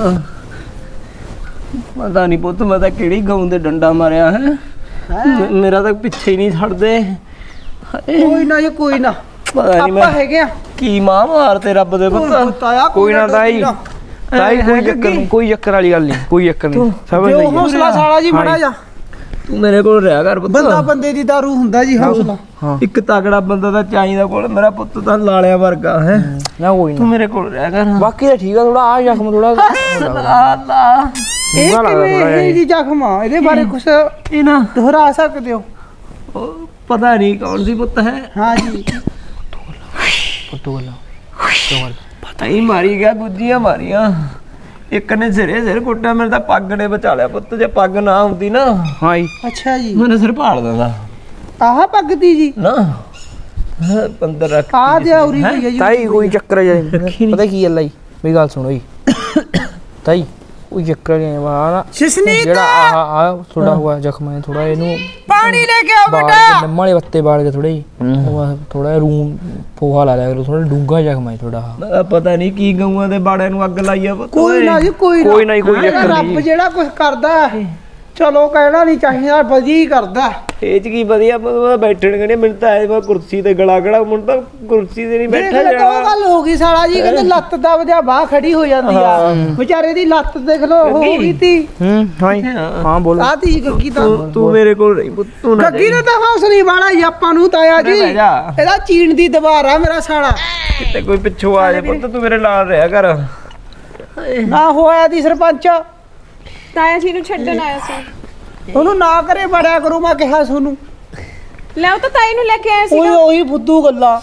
ਪਤਾ ਨਹੀਂ ਪੁੱਤ ਮੈਂ ਤਾਂ ਕਿਹੜੀ ਗਾਉਂ ਦੇ ਡੰਡਾ ਮਾਰਿਆ ਹੈ
ਹੈਂ?
ਮੇਰਾ ਤਾਂ ਪਿੱਛੇ ਹੀ ਨਹੀਂ ਛੱਡਦੇ ਹਾਏ,
ਕੋਈ ਨਾ ਜੀ ਕੋਈ ਨਾ
ਪਤਾ ਨਹੀਂ
ਆਪਾਂ
ਮੈਂ
ਹੈਗੇ ਆ
ਕੀ ਮਾਂ ਮਾਰਤੇ ਰੱਬ ਦੇ ਪੁੱਤ
ਤਾਇਆ
ਕੋਈ ਨਾ ਤਾਈ ਤਾਈ ਕੋਈ ਚੱਕਰ ਨਹੀਂ ਕੋਈ ਚੱਕਰ ਵਾਲੀ ਗੱਲ ਨਹੀਂ ਕੋਈ ਚੱਕਰ ਨਹੀਂ ਸਭ
ਜੋ
ਨਹੀਂ
ਹੌਸਲਾ ਸਾਲਾ ਜੀ ਬੜਾ ਜਾ
ਤੂੰ ਮੇਰੇ ਕੋਲ ਰਿਹਾ ਕਰ ਪੁੱਤ
ਬੰਦਾ ਬੰਦੇ ਦੀ ਦਾਰੂ ਹੁੰਦਾ ਜੀ ਹੌਸਲਾ
ਹਾਂ ਇੱਕ ਤਗੜਾ ਬੰਦਾ ਤਾਂ ਚਾਹੀਦਾ ਕੋਲ ਮੇਰਾ ਪੁੱਤ ਤਾਂ ਲਾਲਿਆ ਵਰਗਾ ਹੈ
ਨਾ ਕੋਈ
ਤੂੰ ਮੇਰੇ ਕੋਲ ਰਿਹਾ ਕਰ
ਬਾਕੀ ਤਾਂ ਠੀਕ ਆ ਥੋੜਾ ਆ ਜ਼ਖਮ ਥੋੜਾ
ਅੱਲਾ
ਇਹ ਕਿਵੇਂ ਇਹ ਜੀ ਜ਼ਖਮ ਆ ਇਹਦੇ ਬਾਰੇ ਕੁਛ
ਇਹ ਨਾ
ਦੁਹਰਾ ਸਕਦੇ ਹੋ
ਉਹ ਪਤਾ ਨਹੀਂ ਕੌਣ ਸੀ ਪੁੱਤ ਹੈ
ਹਾਂ ਜੀ
ਪੁੱਤੂ ਗੱਲਾਂ
ਪਤਾ ਹੀ ਮਾਰੀ ਗਿਆ ਗੁੱਜੀਆਂ ਮਾਰੀਆਂ ਇੱਕ ਨੇ ਸਿਰੇ ਸਿਰ ਕੁੱਟਿਆ ਮੇਰੇ ਤਾਂ ਪੱਗ ਨੇ ਬਚਾ ਲਿਆ ਪੁੱਤ ਜੇ ਪੱਗ ਨਾ ਹੁੰਦੀ ਨਾ
ਹਾਂ ਜੀ
ਅੱਛਾ ਜੀ
ਮੈਨੂੰ ਸਿਰ ਪਾੜ ਦਿੰਦਾ
ਆਹ ਪੱਗਦੀ ਜੀ
ਨਾ ਹਾਂ, ਅੰਦਰ ਰੱਖ
ਆ ਤੇ ਉਰੀ ਪਈ ਹੈ ਜੀ
ਤਾਈ ਕੋਈ ਚੱਕਰ ਜੇ ਪਤਾ ਕੀ ਗੱਲ ਆਈ ਮੇਰੀ ਗੱਲ ਸੁਣੋ ਜੀ ਤਾਈ ਕੋਈ ਚੱਕਰ ਨਹੀਂ ਵਾਲਾ
ਸ਼ਿਸ਼ਨੀਤ
ਜਿਹੜਾ ਆ ਆ ਥੋੜਾ ਹੋਇਆ ਜ਼ਖਮ ਹੈ ਥੋੜਾ ਇਹਨੂੰ
ਪਾਣੀ ਲੈ ਕੇ ਆ
ਬਾਲ
ਬੇਟਾ
ਕੇ ਨਿੰਮਾਂ ਵਾਲੇ ਪੱਤੇ ਬਾਲ ਕੇ ਥੋੜੇ ਉਹ ਥੋੜਾ ਰੂਮ ਪੋਹਾ ਲਾ ਲਿਆ ਕਰੋ ਥੋੜਾ ਡੂੰਘਾ ਜ਼ਖਮ ਹੈ ਥੋੜਾ
ਮੈਂ ਪਤਾ ਨਹੀਂ ਕੀ ਗਊਆਂ ਦੇ ਬਾੜਿਆਂ ਨੂੰ ਅੱਗ ਲਾਈ ਆ ਪੁੱਤ
ਕੋਈ ਨਾ ਜੀ ਕੋਈ ਨਾ
ਕੋਈ ਨਾ ਜੀ, ਕੋਈ
ਹੈਂ,
ਚੱਕਰ
ਰੱਬ
ਨਹੀਂ।
ਜਿਹੜਾ ਕੁਝ ਕਰਦਾ ਚਲੋ ਕਹਿਣਾ ਨਹੀਂ ਚਾਹੀਦਾ ਵਧੀਆ ਹੀ ਕਰਦਾ
ਇਹ ਚ ਕੀ ਵਧੀਆ ਮੈਂ ਬੈਠਣ ਗਏ ਮੈਨੂੰ ਤਾਂ ਐ ਮੈਂ ਕੁਰਸੀ ਤੇ ਗਲਾ ਗੜਾ ਮੁੰਡ ਤਾਂ ਕੁਰਸੀ ਤੇ ਨਹੀਂ
ਦੇਖ
ਬੈਠਾ
ਲੈ ਉਹ
ਜਾਣਾ
ਗੱਲ ਹੋ ਗਈ ਸਾਲਾ ਜੀ ਕਹਿੰਦੇ ਲੱਤ ਦਬਦਿਆ ਬਾਹ ਖੜੀ ਹੋ ਜਾਂਦੀ ਆ ਵਿਚਾਰੇ ਦੀ ਲੱਤ ਦੇਖ ਲੋ ਹੋ ਗਈ ਤੀ
ਹੂੰ ਹਾਂ ਜੀ ਹਾਂ ਬੋਲੋ
ਆ ਤੀ ਗੱਗੀ ਤਾਂ
ਤੂੰ ਤੂੰ ਮੇਰੇ ਕੋਲ ਰਹੀ ਪੁੱਤ ਤੂੰ ਨਾ
ਗੱਗੀ ਨੇ ਤਾਂ ਹੌਸਲੀ ਵਾਲਾ ਹੀ ਆਪਾਂ ਨੂੰ ਤਾਇਆ ਜੀ
ਬਹਿ ਜਾ।
ਇਹਦਾ ਚੀਨ ਦੀ ਦੀਵਾਰ ਆ ਮੇਰਾ ਸਾਲਾ
ਕਿਤੇ ਕੋਈ ਪਿੱਛੋਂ ਆ ਜਾਏ ਪੁੱਤ ਤੂੰ ਮੇਰੇ ਨਾਲ ਰਿਹਾ ਕਰ
ਨਾ ਹੋਇਆ ਦੀ ਸਰਪੰਚ
ਤਾਇਆ ਜੀ ਨੂੰ ਛੱਡਣ ਆਇਆ ਸੀ
ਉਹਨੂੰ ਨਾ ਕਰੇ ਬੜਿਆ ਕਰੋ ਮੈਂ ਕਿਹਾ ਤੁਹਾਨੂੰ
ਲੈ ਉਹ ਤਾਂ ਤਾਈ ਨੂੰ ਲੈ ਕੇ ਆਇਆ ਸੀ
ਉਹੀ ਉਹੀ ਫੁੱਦੂ ਗੱਲਾਂ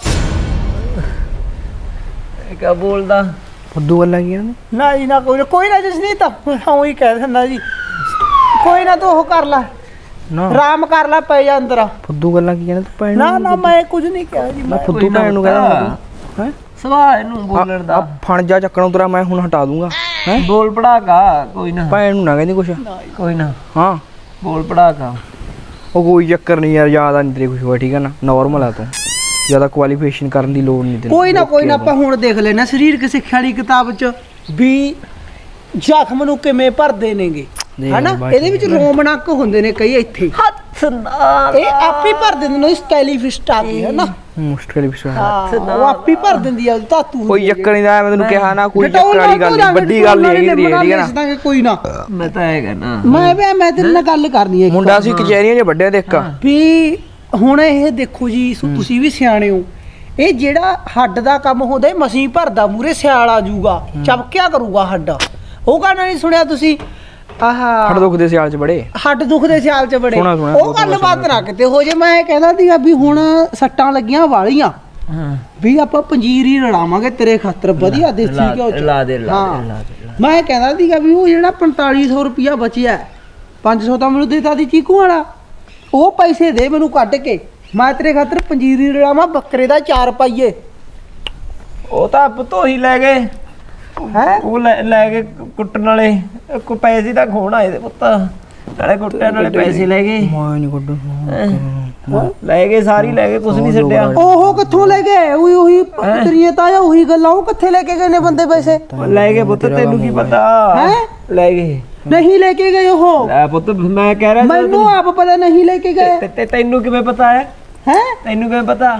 ਇਹ ਕਾ ਬੋਲਦਾ
ਫੁੱਦੂ ਗੱਲਾਂ ਕੀ ਨੇ
ਨਾ ਜੀ ਨਾ ਕੋਈ ਨਾ- ਕੋਈ ਨਾ ਜਸਨੀਤ ਉਹੀ ਕਹਿ ਦਿੰਦਾ ਜੀ ਕੋਈ ਨਾ ਤੂੰ ਉਹ ਕਰ ਲੈ
ਨਾ
ਆਰਾਮ ਕਰ ਲੈ ਪੈ ਜਾ ਅੰਦਰ
ਫੁੱਦੂ ਗੱਲਾਂ ਕੀ ਕਹਿੰਦੇ ਤੂੰ ਭੈਣ
ਨਾ ਨਾ ਮੈਂ ਕੁਝ ਨਹੀਂ ਕਿਹਾ ਜੀ
ਮੈਂ
ਮੈਂ
ਫੁੱਦੂ ਭੈਣ ਨੂੰ ਕਹਿੰਦਾ ਹੈ
ਸਵਾਹ ਇਹਨੂੰ ਬੋਲਣ ਦਾ
ਆ ਫਣ ਜਾ ਚੱਕਣੋਂ ਤੇਰਾ ਮੈਂ ਹੁਣ ਹਟਾ ਦੂੰਗਾ ਹੈ
ਬੋਲ ਪੜਾਕਾ ਕੋਈ ਨਾ
ਭੈਣ ਨੂੰ ਨਾ ਕਹਿੰਦੀ ਕੁਛ
ਕੋਈ ਨਾ
ਹਾਂ
ਬੋਲ ਪੜਾਕਾ
ਉਹ ਕੋਈ ਚੱਕਰ ਨਹੀਂ ਯਾਰ, ਜ਼ਿਆਦਾ ਨਹੀਂ ਤੇਰੇ ਕੁਛ ਹੋਇਆ ਠੀਕ ਹੈ ਨਾ, ਨਾਰਮਲ ਆ ਤੂੰ, ਜ਼ਿਆਦਾ ਕੁਆਲੀਫਿਕੇਸ਼ਨ ਕਰਨ ਦੀ ਲੋੜ ਨਹੀਂ ਤੈਨੂੰ।
ਕੋਈ ਨਾ ਕੋਈ ਨਾ ਆਪਾਂ ਹੁਣ ਦੇਖ ਲੈਣਾ ਸਰੀਰਕ ਸਿੱਖਿਆ ਵਾਲੀ ਕਿਤਾਬ 'ਚ ਵੀ ਜ਼ਖਮ ਨੂੰ ਕਿਵੇਂ ਭਰਦੇ ਨੇਗੇ ਹਨਾ। ਇਹਦੇ ਵਿੱਚ ਰੋਮਨਕ ਹੁੰਦੇ ਨੇ ਕਈ ਇੱਥੇ
ਹੱਥ ਨਾਲ
ਇਹ ਆਪੇ ਭਰ ਦਿੰਦੇ ਨੇ ਸਟਾਈਲਿਸ਼ ਆ ਕੇ ਹਨਾ।
ਮੁਸ਼ਕਿਲ ਵੀ
ਹਾਂ ਉਹ ਆਪੇ ਭਰ ਦਿੰਦੀ ਆ ਧਾਤੂ।
ਕੋਈ ਚੱਕਰ ਨਹੀਂ ਦਾ, ਮੈਂ ਤੈਨੂੰ ਕਿਹਾ ਨਾ ਕੋਈ ਚੱਕਰ ਵਾਲੀ ਗੱਲ ਨਹੀਂ, ਵੱਡੀ ਗੱਲ ਨਹੀਂ ਹੈਗੀ ਤੇਰੀ ਠੀਕ ਹੈ ਨਾ।
ਕੋਈ ਨਾ
ਮੈਂ ਤਾਂ ਇਹ ਕਹਿਣਾ
ਮੈਂ ਵੀ ਮੈਂ ਤੇਰੇ ਨਾਲ ਗੱਲ ਕਰਨੀ ਹੈ।
ਮੁੰਡਾ ਸੀ ਕਚਹਿਰੀਆਂ 'ਚ ਵੱਡਿਆ ਦੇਖ
ਵੀ ਹੁਣ ਇਹ ਦੇਖੋ ਜੀ ਤੁਸੀਂ ਵੀ ਸਿਆਣੇ ਹੋ, ਇਹ ਜਿਹੜਾ ਹੱਡ ਦਾ ਕੰਮ ਹੁੰਦਾ ਇਹ ਮਸੀਂ ਭਰਦਾ ਮੂਰੇ ਸਿਆਲ ਆ ਜੂਗਾ ਚਮਕਿਆ ਕਰੂਗਾ ਹੱਡ। ਉਹ ਗਾਣਾ ਨਹੀਂ ਸੁਣਿਆ ਤੁਸੀਂ ਆਹਾ
ਹੱਡ ਦੁਖਦੇ ਸਿਆਲ 'ਚ ਬੜੇ,
ਹੱਡ ਦੁਖਦੇ ਸਿਆਲ 'ਚ ਬੜੇ,
ਸੁਣਾ, ਸੁਣਾ,
ਉਹ ਗੱਲ ਬਾਤ ਨਾ ਕਿਤੇ ਹੋ ਜੇ। ਮੈਂ ਕਹਿੰਦਾ ਸੀਗਾ ਵੀ ਹੁਣ ਸੱਟਾਂ ਲੱਗੀਆਂ ਵਾਲੀਆਂ ਵੀ ਆਪਾਂ ਪੰਜੀਰੀ ਰਲਾਵਾਂਗੇ ਤੇਰੇ ਖਾਤਰ ਵਧੀਆ ਦੇਸੀ ਘਿਓ ਚ
ਲਾ ਦੇ ਲਾ ਦੇ।
ਮੈਂ ਕਹਿੰਦਾ ਸੀਗਾ ਵੀ ਉਹ ਜਿਹੜਾ ਪੰਤਾਲੀ ਸੌ ਰੁਪਇਆ ਬਚਿਆ ਪੰਜ ਸੌ ਤਾਂ ਮੈਨੂੰ ਦੇਤਾ ਦੀ ਚੀਕੂ ਵਾਲਾ, ਉਹ ਪੈਸੇ ਦੇ ਮੈਨੂੰ ਕੱਢ ਕੇ, ਮੈਂ ਤੇਰੇ ਖਾਤਰ ਪੰਜੀਰੀ ਰਲਾਵਾਂ ਬੱਕਰੇ ਦਾ ਚਾਰ ਪਾਈਏ।
ਉਹ ਤਾਂ ਪੁੱਤੋ ਹੀ ਲੈ ਗਏ
ਹੈ
ਉਹ ਲੈ ਲੈ ਕੇ ਕੁੱਟਣ ਵਾਲੇ ਕੋ ਪੈਸੇ ਤਾਂ ਖੋਣਾ ਇਹਦੇ ਪੁੱਤ, ਨਾਲੇ ਕੁੱਟਣ ਨਾਲੇ ਪੈਸੇ ਲੈ ਗਏ।
ਮੈਂ ਨਹੀਂ ਕੱਢੂ,
ਲੈ ਗਏ ਸਾਰੀ ਲੈ ਗਏ, ਕੁਛ ਨਹੀਂ ਛੱਡਿਆ।
ਉਹ ਕਿੱਥੋਂ ਲੈ ਗਏ? ਉਹੀ ਉਹੀ ਤੇਰੀਆਂ ਤਾਇਆ ਉਹੀ ਗੱਲਾਂ, ਉਹ ਕਿੱਥੇ ਲੈ ਕੇ ਗਏ ਨੇ ਬੰਦੇ ਪੈਸੇ?
ਲੈ ਗਏ ਪੁੱਤ, ਤੈਨੂੰ ਕੀ ਪਤਾ
ਹੈ?
ਲੈ ਗਏ
ਨਹੀਂ ਲੈ ਕੇ ਗਏ ਉਹ।
ਲੈ ਪੁੱਤ ਮੈਂ ਕਹਿ ਰਿਹਾ
ਮੈਨੂੰ ਆਪ ਪਤਾ ਨਹੀਂ ਲੈ ਕੇ ਗਏ।
ਤੇ ਤੈਨੂੰ ਕਿਵੇਂ ਪਤਾ ਹੈ?
ਹੈ
ਤੈਨੂੰ ਕਿਵੇਂ ਪਤਾ?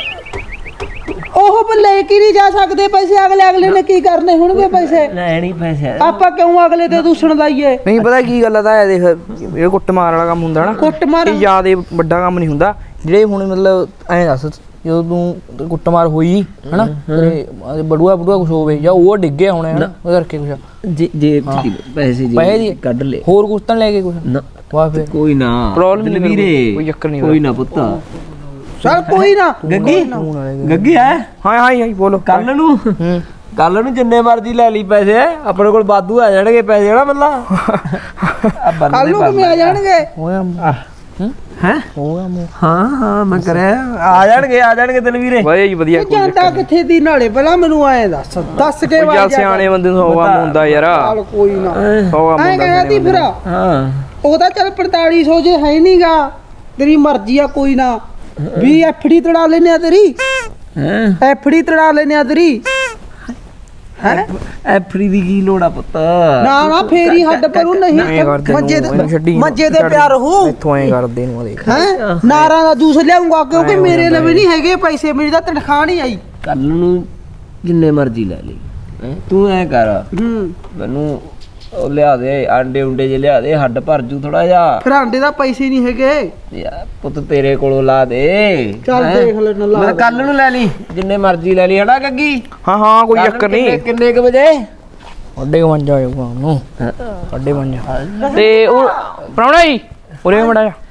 ਉਹ ਲੈ ਕੇ ਨਹੀਂ ਜਾ ਸਕਦੇ ਪੈਸੇ, ਅਗਲੇ ਅਗਲੇ ਨੇ ਕੀ ਕਰਨੇ ਹੋਣਗੇ ਪੈਸੇ?
ਲੈ ਨਹੀਂ ਪੈਸੇ
ਆਪਾਂ ਕਿਉਂ ਅਗਲੇ ਤੇ ਦੂਸਣ ਲਾਈਏ?
ਨਹੀਂ ਪਤਾ ਕੀ ਗੱਲ ਆ ਤਾਂ ਦੇਖ, ਇਹ ਕੁੱਟ ਮਾਰ ਵਾਲਾ ਕੰਮ ਹੁੰਦਾ ਨਾ,
ਕੁੱਟ ਮਾਰ
ਇਹ ਜ਼ਿਆਦਾ ਵੱਡਾ ਕੰਮ ਨਹੀਂ ਹੁੰਦਾ। ਜਿਹੜੇ ਹੁਣ ਮਤਲਬ ਐਂ ਦੱਸ, ਜਦੋਂ ਤੂੰ ਕੁੱਟਮਾਰ ਹੋਈ ਹਨਾ ਤੇ ਬੜੂਆ ਬੜੂਆ ਕੁਛ ਹੋਵੇ ਜਾਂ ਉਹ ਡਿੱਗੇ ਹੋਣੇ ਹਨਾ ਉਹ ਕਰਕੇ ਕੁਛ
ਜੇ ਜੇ ਪੈਸੇ ਜੀ
ਪੈਸੇ
ਕੱਢ ਲੈ,
ਹੋਰ ਕੁਛ ਤਾਂ ਲੈ ਕੇ ਕੁਛ
ਨਾ
ਵਾਹ ਫਿਰ
ਕੋਈ ਨਾ
ਪ੍ਰੋਬਲਮ ਨਹੀਂ
ਵੀਰੇ,
ਕੋਈ ਚੱਕਰ ਨਹੀਂ,
ਕੋਈ ਨਾ ਪੁੱਤ।
ਚੱਲ ਕੋਈ ਨਾ।
ਗੱਗੀ ਗੱਗੀ ਹੈ
ਹਾਂ ਹਾਂ ਹਾਂ ਬੋਲੋ।
ਕੱਲ ਨੂੰ
ਹੂੰ
ਕੱਲ ਨੂੰ ਜਿੰਨੇ ਮਰਜ਼ੀ ਲੈ ਲਈ ਪੈਸੇ, ਆਪਣੇ ਕੋਲ ਵਾਧੂ ਆ ਜਾਣਗੇ ਪੈਸੇ ਨਾ ਬੱਲਾ।
ਕੱਲ ਨੂੰ ਕਿਵੇਂ ਆ ਜਾਣਗੇ?
ਹੋਇਆ
ਹੈ
ਹੋਇਆ ਮੋ
ਹਾਂ ਹਾਂ ਮੈਂ ਕਰਿਆ ਆ ਜਾਣਗੇ ਆ ਜਾਣਗੇ ਤੈਨੂੰ ਵੀਰੇ।
ਵਧੀਆ ਜੀ ਵਧੀਆ।
ਤੂੰ ਜਾਂਦਾ ਕਿੱਥੇ ਦੀ ਨਾਲੇ ਪਹਿਲਾਂ ਮੈਨੂੰ ਆਏ ਦੱਸ ਦੱਸ ਕੇ
ਜਾ ਸਿਆਣੇ ਬੰਦੇ ਨੂੰ ਹੋਵਾ ਹੁੰਦਾ ਯਾਰ।
ਚੱਲ ਕੋਈ ਨਾ
ਹੋਵਾ
ਐ ਕਹਿਆ ਤੀ ਫਿਰ
ਹਾਂ
ਉਹਦਾ ਚੱਲ ਪੰਤਾਲੀ ਸੌ ਜੇ ਹੈ ਨਹੀਂਗਾ, ਤੇਰੀ ਮਰਜ਼ੀ ਆ ਕੋਈ ਨਾ। ਵੀ ਐਫਡੀ ਤੜਾ ਲੈਨੇ ਆ ਤੇਰੀ,
ਹੈ
ਐਫਡੀ ਤੜਾ ਲੈਨੇ ਆ ਤੇਰੀ। ਹੈ
ਐਫਰੀ ਦੀ ਕੀ ਲੋੜ ਆ ਪੁੱਤ?
ਨਾ ਨਾ ਫੇਰੀ ਹੱਡ ਪਰੂ ਨਹੀਂ ਮੰਜੇ ਤੇ ਮੰਜੇ ਤੇ ਪਿਆ ਰਹੂ।
ਇੱਥੋਂ ਐਂ ਕਰਦੇ ਨੂੰ ਦੇਖ
ਹੈ ਨਾਰਾਂ ਦਾ ਜੂਸ ਲਿਆਉਂਗਾ ਕਿਉਂਕਿ ਮੇਰੇ ਲਈ ਨਹੀਂ ਹੈਗੇ ਪੈਸੇ, ਮੇਰੀ ਤਾਂ ਤਨਖਾਹ ਨਹੀਂ ਆਈ।
ਕੱਲ ਨੂੰ ਜਿੰਨੇ ਮਰਜ਼ੀ ਲੈ ਲਈ, ਤੂੰ ਐ ਕਰ
ਹੂੰ
ਮੈਨੂੰ ਉਹ ਲਿਆ ਦੇ ਆਂਡੇ ਉਂਡੇ ਜੇ ਲਿਆ ਦੇ, ਹੱਡ ਭਰ ਜੂ ਥੋੜਾ ਜਿਹਾ।
ਫਿਰ ਆਂਡੇ ਦਾ ਪੈਸੇ ਨਹੀਂ ਹੈਗੇ
ਯਾਰ ਪੁੱਤ ਤੇਰੇ ਕੋਲੋਂ ਲਾ ਦੇ।
ਚੱਲ ਦੇਖ ਲੈਣਾ ਲਾ
ਮੈਂ ਕੱਲ ਨੂੰ ਲੈ ਲਈ, ਜਿੰਨੇ ਮਰਜ਼ੀ ਲੈ ਲਈ ਹਨਾ ਗੱਗੀ।
ਹਾਂ ਹਾਂ ਕੋਈ ਚੱਕਰ ਨਹੀਂ।
ਕਿੰਨੇ ਕੁ ਵਜੇ?
ਅੱਡੇ ਵੰਜਾ ਆਊਗਾ ਉਹਨੂੰ, ਅੱਡੇ ਵੰਜਾ ਤੇ ਉਹ ਪ੍ਰਾਹੁਣਾ ਜੀ ਉਰੇ ਮੜਾ ਜਾ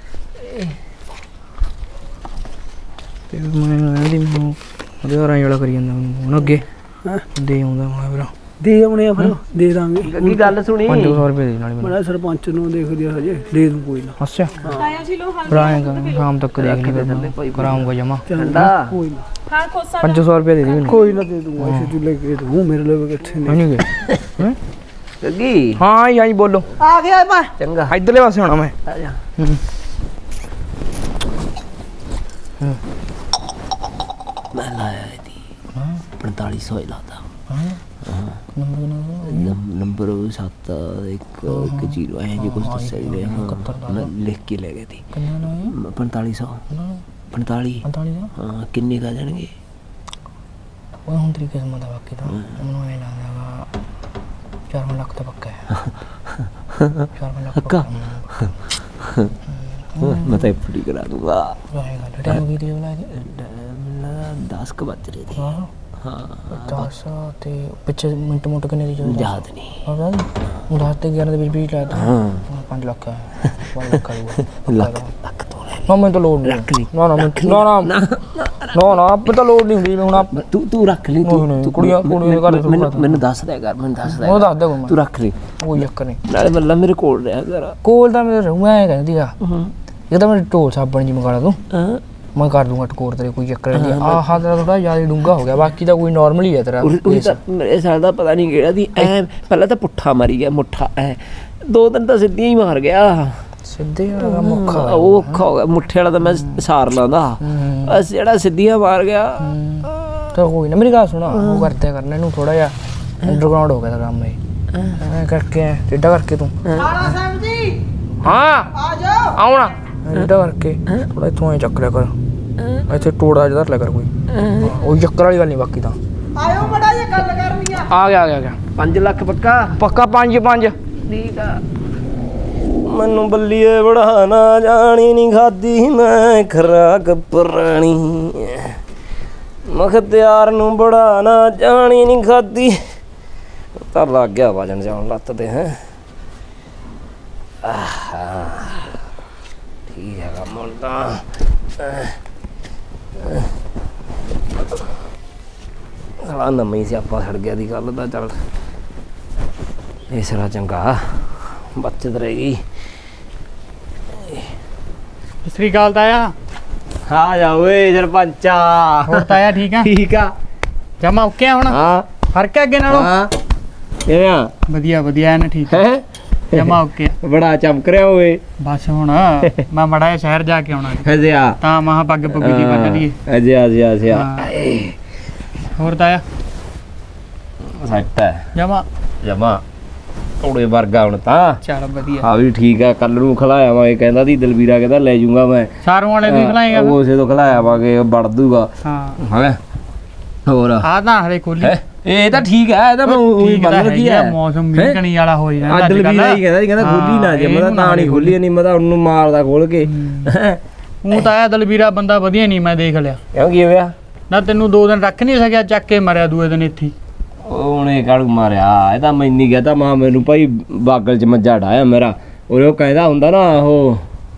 ਤੇ ਮੈਂ ਇਹਦੀ ਮੈਨੂੰ ਉਹਦੇ ਹਰਾਂ ਵਾਲਾ ਕਰੀ ਜਾਂਦਾ ਹੁਣ ਅੱਗੇ ਦੇ ਆਉਂਦਾ ਮੈਂ ਵੀਰਾ
ਦੇ ਆਉਣੇ ਆ ਫਿਰ ਦੇ ਦਾਂਗੇ।
ਗੱਗੀ ਗੱਲ ਸੁਣੀ,
ਪੰਜ ਸੌ ਰੁਪਏ ਦੇ ਨਾਲ
ਮੈਂ ਸਰਪੰਚ ਨੂੰ ਦੇਖ ਦਿਆ ਹਜੇ ਦੇ ਦੂੰ ਕੋਈ ਨਾ।
ਅੱਛਾ
ਆਇਆ ਜੀ ਲੋ ਹਾਲ
ਬਰਾਏਗਾ ਸ਼ਾਮ ਤੱਕ ਦੇਖ ਲਈ ਫਿਰ ਕਰਾਉਂਗਾ ਜਮਾ
ਠੰਡਾ
ਕੋਈ ਨਾ
ਹਾਂ ਖੋਸਾ
ਪੰਜ ਸੌ ਰੁਪਏ ਦੇ ਦੇ ਮੈਨੂੰ।
ਕੋਈ ਨਾ ਦੇ ਦੂੰਗਾ ਇਸੇ ਤੂੰ ਲੈ ਕੇ ਦੂੰ ਮੇਰੇ ਲਈ ਕਿੱਥੇ ਨੇ।
ਨਹੀਂ ਗਏ ਹੈਂ?
ਗੱਗੀ
ਹਾਂ ਯਾਈ ਬੋਲੋ।
ਆ ਗਿਆ ਮੈਂ
ਚੰਗਾ
ਇਧਰਲੇ ਪਾਸੇ ਹੋਣਾ ਮੈਂ।
ਆ ਜਾ।
ਹੂੰ
ਮੈਂ ਲਾਇਆ ਇਹਦੀ ਪੰਤਾਲੀ ਸੌ ਹੀ ਲਾਤਾ। ਨੰਬਰ ਸੱਤ ਇੱਕ ਇੱਕ ਜ਼ੀਰੋ ਐ ਜੀ ਕੁਝ ਦੱਸਿਆ ਜੀ। ਹਾਂ ਲਿਖ ਕੇ ਲੈ ਗਏ ਸੀ ਪੰਤਾਲੀ ਸੌ ਪੰਤਾਲੀ ਹਾਂ। ਕਿੰਨੇ ਕਾ ਜਾਣਗੇ?
ਉਹ ਹੁਣ ਤੇਰੀ ਕਿਸਮਤ ਆ ਬਾਕੀ ਤਾਂ ਮੈਨੂੰ ਐ ਲੱਗਦਾ ਚਾਰ ਲੱਖ ਤਾਂ ਪੱਕਾ ਹੈ। ਚਾਰ ਲੱਖ
ਪੱਕਾ ਮੈਂ ਤਾਂ ਪੂਰੀ ਕਰਾ ਦੂੰਗਾ।
ਰਹੇਗਾ ਟਾਈਮ ਵੀ ਦੇ ਬੁਲਾ
ਦਸ ਕ ਵੱਜ ਰਹੇ थे।
ਹਾਂ
ਹਾਂ
ਦਸ ਤੇ ਪਿੱਛੇ ਮਿੰਟ ਮੁੱਟ ਕਿੰਨੇ ਦੀ ਚੱਲਦੀ?
ਯਾਦ ਨਹੀਂ।
ਹਾਂ ਹੁਣ ਦਸ ਤੇ ਗਿਆਰਾਂ ਦੇ ਵਿੱਚ ਵੀ ਲਾਇਆ
ਹਾਂ
ਪੰਜ ਲੱਖ ਹੈ। ਪੰਜ ਲੱਖ ਆਊਗਾ
ਲੱਖ ਲੱਖ ਤੋਂ ਲੈ
ਨਾ ਮੈਨੂੰ ਤਾਂ ਲੋੜ ਨਹੀਂ।
ਰੱਖ ਲਈ।
ਨਾ ਨਾ ਨਾ ਨਾ ਨਾ ਨਾ ਆਪੇ ਤਾਂ ਲੋੜ ਨਹੀਂ ਹੁੰਦੀ ਹੁਣ ਆਪ
ਤੂੰ ਤੂੰ ਰੱਖ ਲਈ। ਤੂੰ
ਕੁੜੀਆਂ ਕੁੜੀਆਂ ਘਰ
ਮੈਨੂੰ ਮੈਨੂੰ ਦੱਸ ਦਿਆ ਕਰ, ਮੈਨੂੰ ਦੱਸ ਦਿਆ
ਉਹ ਦੱਸ ਦੇ ਕੋਈ
ਤੂੰ ਰੱਖ ਲਈ।
ਕੋਈ ਚੱਕਰ ਨਹੀਂ।
ਨਾਲੇ ਬੱਲਾ ਮੇਰੇ ਕੋਲ ਰਿਹਾ ਕਰ।
ਕੋਲ ਤਾਂ ਮੇਰੇ ਰਹੂੰ ਐ ਕਹਿੰਦੀ ਆ ਇਹ ਤਾਂ ਮੇਰੇ ਢੋਲ ਸਾਬਣ ਜੀ ਮੰਗਾ ਲਾ ਤੂੰ,
ਹਾਂ
ਮੈਂ ਕਰ ਦੂੰਗਾ ਟਕੋਰ ਤੇਰੇ ਕੋਈ ਚੱਕਰ ਨਹੀਂ। ਆਹ ਤੇਰਾ ਥੋੜਾ ਜ਼ਿਆਦਾ ਡੂੰਘਾ ਹੋ ਗਿਆ, ਬਾਕੀ ਤਾਂ ਕੋਈ ਨਾਰਮਲ ਹੀ ਹੈ ਤੇਰਾ।
ਮੇਰੇ ਸਾਲ ਦਾ ਪਤਾ ਨਹੀਂ ਕਿਹੜਾ ਦੀ ਐ ਪਹਿਲਾਂ ਤਾਂ ਪੁੱਠਾ ਮਾਰੀ ਗਿਆ ਮੁੱਠਾ ਐ, ਦੋ ਦਿਨ ਤਾਂ ਸਿੱਧੀਆਂ ਹੀ ਮਾਰ ਗਿਆ।
ਸਿੱਧੇ ਵਾਲਾ ਕੰਮ ਔਖਾ
ਉਹ ਔਖਾ ਹੋ ਗਿਆ ਮੁੱਠੇ ਵਾਲਾ ਤਾਂ ਮੈਂ ਸਾਰ ਲਾਂਦਾ ਬਸ ਜਿਹੜਾ ਸਿੱਧੀਆਂ ਮਾਰ ਗਿਆ
ਤਾਂ ਕੋਈ ਨਾ ਮੇਰੀ ਗੱਲ ਸੁਣਾ ਉਹ ਕਰਦੇ ਕਰਨਾ ਇਹਨੂੰ ਥੋੜਾ ਜਿਹਾ ਅੰਡਰਗਰਾਉਂਡ ਹੋ ਗਿਆ ਤਾਂ ਕੰਮ ਇਹ ਐ ਕਰਕੇ ਟੇਢਾ ਕਰਕੇ ਤੂੰ
ਸਾਰਾ ਸਾਹਿਬ ਜੀ
ਹਾਂ
ਆ ਜਾਓ
ਆਉਣਾ ਟੇਢਾ ਕਰਕੇ ਥੋੜਾ ਇੱਥੋਂ ਐ ਚੱਕ ਲਿਆ ਕਰ ਇੱਥੇ ਟੋੜਾ ਜਿਹਾ ਲੈ ਕਰ ਕੋਈ ਉਹ ਚੱਕਰ ਵਾਲੀ ਗੱਲ ਨਹੀਂ ਬਾਕੀ ਤਾਂ
ਆਇਓ ਮੜਾ ਜੇ ਗੱਲ ਕਰਨੀ ਆ
ਆ ਗਿਆ ਆ ਗਿਆ
ਪੰਜ ਲੱਖ ਪੱਕਾ
ਪੱਕਾ ਪੰਜ ਪੰਜ
ਠੀਕ ਆ ਮੈਨੂੰ ਬੱਲੀਏ ਬੜਾ ਨਾ ਜਾਣੀ ਨਹੀਂ ਖਾਦੀ ਮੈਂ ਖਰਾਕ ਪੁਰਾਣੀ ਮਖਤਿਆਰ ਨੂੰ ਬੜਾ ਨਾ ਜਾਣੀ ਨਹੀਂ ਖਾਦੀ ਤਾਂ ਲੱਗ ਗਿਆ ਵਜਨ ਜਾਣ ਲੱਤ ਤੇ ਹੈ ਆਹ ਠੀਕ ਹੈਗਾ ਮੁੰਡਾ ਸਾਲਾ ਨਵੀਂ ਸਿਆਪਾ ਛੜ ਗਿਆ ਦੀ ਗੱਲ ਦਾ ਚੱਲ ਇਹ ਸਾਰਾ ਚੰਗਾ ਬੱਚਤ ਰਹੇਗੀ
ਸਤਿ ਸ੍ਰੀ ਅਕਾਲ ਤਾਇਆ
ਆ ਜਾ ਓਏ ਸਰਪੰਚਾ
ਹੋਰ ਤਾਇਆ ਠੀਕ ਆ
ਠੀਕ ਆ
ਜਮਾ ਓਕੇ ਹੁਣ
ਹਾਂ
ਫਰਕ ਹੈ ਅੱਗੇ ਨਾਲੋਂ
ਹਾਂ ਕਿਵੇਂ ਆ
ਵਧੀਆ ਵਧੀਆ ਐਨ ਠੀਕ
ਹੈ
ਜਮਾ ਓਕੇ
ਬੜਾ ਚਮਕ ਰਿਹਾ ਓਏ
ਬਸ ਹੁਣ ਮੈਂ ਮੜਾ ਜਿਹਾ ਸ਼ਹਿਰ ਜਾ ਕੇ ਆਉਣਾ
ਅਜਿਆ
ਤਾਂ ਮਹਾ ਪੱਗ ਪੁੱਗੀ ਦੀ ਬੰਨ ਦੀਏ
ਅਜਿਆ ਅਜਿਆ ਅਜਿਆ
ਹੋਰ ਤਾਇਆ
ਸੱਟ ਹੈ
ਜਮਾ
ਜਮਾ ਤੋੜੇ ਵਰਗਾ ਹੁਣ ਤਾਂ
ਚੱਲ ਵਧੀਆ
ਹਾਂ ਵੀ ਠੀਕ ਆ ਕੱਲ ਨੂੰ ਖਲਾਇਆ ਮੈਂ ਕਹਿੰਦਾ ਦੀ ਦਲਵੀਰਾ ਕਹਿੰਦਾ ਲੈ ਜਾਊਂਗਾ ਮੈਂ
ਸਾਰੋਂ ਵਾਲੇ ਨੂੰ ਖਲਾਏਗਾ
ਉਹ ਉਸੇ ਤੋਂ ਖਲਾਇਆ ਵਾਂਗੇ ਵੜ ਦੂਗਾ
ਹਾਂ
ਹੈ ਹੋਰ
ਆ ਤਾਂ ਹਲੇ ਖੋਲੀ
ਇਹ ਤਾਂ ਠੀਕ ਹੈ ਇਹ ਤਾਂ ਉਹੀ ਬੰਦ ਲੱਗੀ ਹੈ
ਮੌਸਮ ਮੀਂਹਣੀ ਵਾਲਾ ਹੋ ਜਾਂਦਾ
ਅੱਜ ਦਲਵੀਰਾ ਹੀ ਕਹਿੰਦਾ ਸੀ ਕਹਿੰਦਾ ਖੋਲੀ ਨਾ ਜੇ ਮੈਂ ਤਾਂ ਨਹੀਂ ਖੋਲੀ ਨਹੀਂ ਮੈਂ ਤਾਂ ਉਹਨੂੰ ਮਾਰਦਾ ਖੋਲ ਕੇ
ਉਹ ਤਾਂ ਆਇਆ ਦਲਵੀਰਾ ਬੰਦਾ ਵਧੀਆ ਨਹੀਂ ਮੈਂ ਦੇਖ ਲਿਆ
ਕਿਉਂ ਕੀ ਹੋਇਆ
ਨਾ ਤੈਨੂੰ ਦੋ ਦਿਨ ਰੱਖ ਨਹੀਂ ਸਕਿਆ ਚੱਕ ਕੇ ਮਰਿਆ ਦੂਏ ਦਿਨ ਇੱਥੇ
ਉਹਨੇ ਕਾਹਨੂੰ ਮਾਰਿਆ ਇਹ ਤਾਂ ਮੈਂ ਨਹੀਂ ਕਹਤਾ ਮਾਂ ਮੈਨੂੰ ਭਾਈ ਬਾਗਲ ਚ ਮੱਝਾ ਡਾਇਆ ਮੇਰਾ ਉਹ ਕਹਿੰਦਾ ਹੁੰਦਾ ਨਾ ਉਹ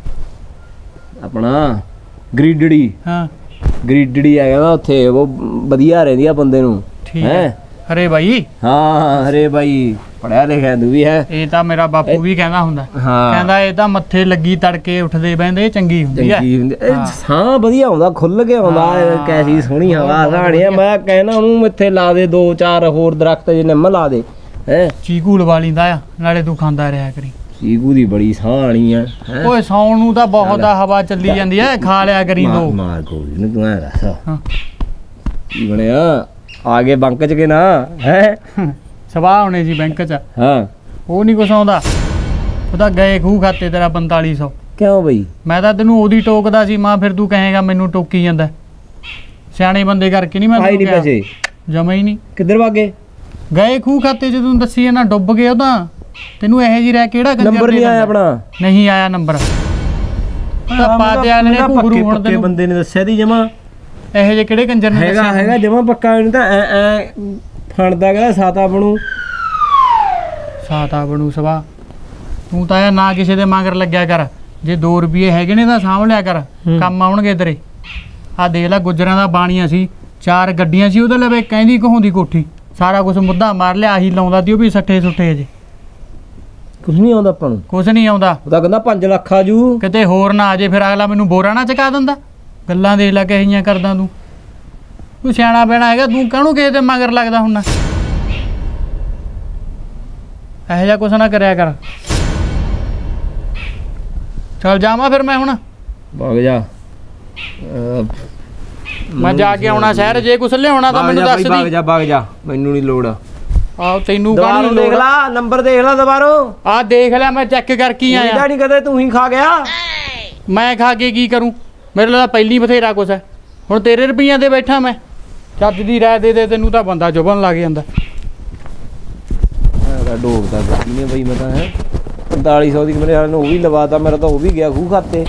ਆਪਣਾ ਗਰੀਡੜੀ
ਹਾਂ
ਗਰੀਡੜੀ ਆ ਕਹਿੰਦਾ ਉੱਥੇ ਉਹ ਵਧੀਆ ਰਹਿੰਦੀ ਆ ਬੰਦੇ ਨੂੰ
ਠੀਕ ਹੈ ਅਰੇ ਭਾਈ
ਹਾਂ ਅਰੇ ਭਾਈ ਪੜਿਆ ਲਿਖਿਆ ਤੂੰ ਵੀ ਹੈ
ਇਹ ਤਾਂ ਮੇਰਾ ਬਾਪੂ ਵੀ ਕਹਿੰਦਾ ਹੁੰਦਾ
ਹਾਂ
ਕਹਿੰਦਾ ਇਹ ਤਾਂ ਮੱਥੇ ਲੱਗੀ ਤੜਕੇ ਉੱਠਦੇ ਬਹਿੰਦੇ ਚੰਗੀ ਹੁੰਦੀ ਹੈ
ਚੰਗੀ ਹੁੰਦੀ ਸਾਹ ਵਧੀਆ ਆਉਂਦਾ ਖੁੱਲ ਕੇ ਆਉਂਦਾ ਕੈਸੀ ਸੋਹਣੀ ਹਵਾ ਸਾਣੀ ਮੈਂ ਕਹਿੰਦਾ ਉਹਨੂੰ ਇੱਥੇ ਲਾ ਦੇ ਦੋ ਚਾਰ ਹੋਰ ਦਰਖਤ ਜੇ ਨਿੰਮ ਲਾ ਦੇ ਹੈ
ਚੀਕੂ ਲਵਾ ਲਿੰਦਾ ਆ ਨਾਲੇ ਤੂੰ ਖਾਂਦਾ ਰਿਹਾ ਕਰੀ
ਚੀਕੂ ਦੀ ਬੜੀ ਸਾਣੀ ਆ
ਓਏ ਸੌਣ ਨੂੰ ਤਾਂ ਬਹੁਤ ਆ ਹਵਾ ਚੱਲੀ ਜਾਂਦੀ ਐ ਖਾ ਲਿਆ ਕਰੀ ਦੋ
ਮਾਰ ਕੋਈ ਨੂੰ ਤੂੰ ਐ ਦੱਸ
ਹਾਂ
ਕੀ ਬਣਿਆ ਆਗੇ ਬੈਂਕ ਚ ਕੇ ਨਾ ਹੈ
ਸਵਾਹ ਹੋਣੇ ਸੀ ਬੈਂਕ ਚ
ਹਾਂ
ਉਹ ਨਹੀਂ ਕੁਛ ਆਉਂਦਾ ਉਹ ਤਾਂ ਗਏ ਖੂਹ ਖਾਤੇ ਤੇਰਾ ਪੰਤਾਲੀ ਸੌ
ਕਿਉਂ ਬਈ
ਮੈਂ ਤਾਂ ਤੈਨੂੰ ਉਹਦੀ ਟੋਕਦਾ ਸੀ ਮਾਂ ਫਿਰ ਤੂੰ ਕਹੇਗਾ ਮੈਨੂੰ ਟੋਕੀ ਜਾਂਦਾ ਸਿਆਣੇ ਬੰਦੇ ਕਰਕੇ ਨਹੀਂ ਮੈਂ
ਆਈ ਨਹੀਂ ਪੈਸੇ
ਜਮਾ ਹੀ ਨਹੀਂ
ਕਿੱਧਰ ਵਾਗੇ
ਗਏ ਖੂਹ ਖਾਤੇ ਜਦੋਂ ਦੱਸੀ ਇਹਨਾਂ ਡੁੱਬ ਗਏ ਉਹ ਤਾਂ ਤੈਨੂੰ ਇਹੋ ਜੀ ਰਹਿ ਕਿਹੜਾ
ਨੰਬਰ ਨਹੀਂ ਆਇਆ ਆਪਣਾ
ਨਹੀਂ ਆਇਆ ਨੰਬਰ ਤਾਂ ਪਾਤੇ ਵਾਲੇ ਨੇ ਘੁਗਰੂ ਹੁਣ ਤੈਨੂੰ
ਬੰਦੇ ਨੇ ਦੱਸਿਆ ਦੀ ਜਮਾ
ਇਹੋ ਜਿਹੇ ਕਿਹੜੇ ਕੰਜਰ ਨੇ
ਹੈਗਾ ਹੈਗਾ ਜਮਾ ਪੱਕਾ ਇਹਨੂੰ ਤਾਂ ਐ ਐ ਫੜਦਾ ਕਹਿੰਦਾ ਸਾਤਾ ਬਣੂ
ਸਾਤਾ ਬਣੂ ਸਵਾ ਤੂੰ ਤਾਂ ਇਹ ਨਾ ਕਿਸੇ ਦੇ ਮਗਰ ਲੱਗਿਆ ਕਰ ਜੇ ਦੋ ਰੁਪਏ ਹੈਗੇ ਨੇ ਤਾਂ ਸਾਂਭ ਲਿਆ ਕਰ ਕੰਮ ਆਉਣਗੇ ਤੇਰੇ ਆ ਦੇਖ ਲੈ ਗੁੱਜਰਾਂ ਦਾ ਬਾਣੀਆਂ ਸੀ ਚਾਰ ਗੱਡੀਆਂ ਸੀ ਉਹਦੇ ਲਵੇ ਕਹਿੰਦੀ ਕਹਾਉਂਦੀ ਕੋਠੀ ਸਾਰਾ ਕੁਝ ਮੁੱਦਾ ਮਾਰ ਲਿਆ ਆਹੀ ਲਾਉਂਦਾ ਤੀ ਉਹ ਵੀ ਸੱਠੇ ਸੁੱਠੇ ਜੇ
ਕੁਝ ਨਹੀਂ ਆਉਂਦਾ ਆਪਾਂ ਨੂੰ
ਕੁਝ ਨਹੀਂ ਆਉਂਦਾ
ਉਹ ਤਾਂ ਕਹਿੰਦਾ ਪੰਜ ਲੱਖ ਆ ਜੂ
ਕਿਤੇ ਹੋਰ ਨਾ ਆ ਜੇ ਫਿਰ ਅਗਲਾ ਮੈਨੂੰ ਬੋਰਾ ਨਾ ਚਕਾ ਦਿੰਦਾ ਗੱਲਾਂ ਦੇਖ ਲੈ ਕਿਹੀਆਂ ਕਰਦਾ ਤੂੰ ਤੂੰ ਸਿਆਣਾ ਬੈਣਾ ਹੈਗਾ ਤੂੰ ਕਾਹਨੂੰ ਕਿਸੇ ਦੇ ਮਗਰ ਲੱਗਦਾ ਹੁੰਨਾ ਇਹੋ ਜਿਹਾ ਕੁਛ ਨਾ ਕਰਿਆ ਕਰ ਚੱਲ ਜਾਵਾਂ ਫਿਰ ਮੈਂ ਹੁਣ
ਵਗ ਜਾ
ਮੈਂ ਜਾ ਕੇ ਆਉਣਾ ਸ਼ਹਿਰ ਜੇ ਕੁਛ ਲਿਆਉਣਾ ਤਾਂ ਮੈਨੂੰ ਦੱਸ
ਵਗ
ਦੀ
ਜਾ ਵਗ ਜਾ ਮੈਨੂੰ ਨਹੀਂ ਲੋੜ
ਆਹ ਤੈਨੂੰ
ਦੁਬਾਰਾ
ਕਾਹਨੂੰ
ਦੇਖ
ਲੋੜ
ਲਾ ਨੰਬਰ ਦੇਖ ਲਾ ਦੁਬਾਰਾ
ਆ ਦੇਖ ਲੈ ਮੈਂ ਚੈੱਕ ਕਰਕੇ ਆਇਆ
ਇਹਦਾ ਨਹੀਂ ਕਦੇ ਤੂੰ ਹੀ ਖਾ ਗਿਆ
ਮੈਂ ਖਾ ਕੇ ਕੀ ਕਰੂੰ ਮੇਰੇ ਲਈ ਪਹਿਲੀ ਬਥੇਰਾ ਕੁਛ ਹੈ ਹੁਣ ਤੇਰੇ ਰੁਪਈਆਂ ਤੇ ਬੈਠਾ ਮੈਂ ਚੱਜ ਦੀ ਰਾਇ ਦੇ ਦੇ ਤੈਨੂੰ ਤਾਂ ਬੰਦਾ ਚੁਭਣ ਲੱਗ ਜਾਂਦਾ
ਇਹਦਾ ਡੋਬਦਾ ਗੱਡੀ ਨੇ ਬਈ ਮੈਂ ਤਾਂ ਹੈ ਪੰਤਾਲੀ ਸੌ ਦੀ ਮੇਰੇ ਵਾਲੇ ਨੂੰ ਉਹ ਵੀ ਲਵਾਤਾ ਮੇਰਾ ਤਾਂ ਉਹ ਵੀ ਗਿਆ ਖੂਹ ਖਾਤੇ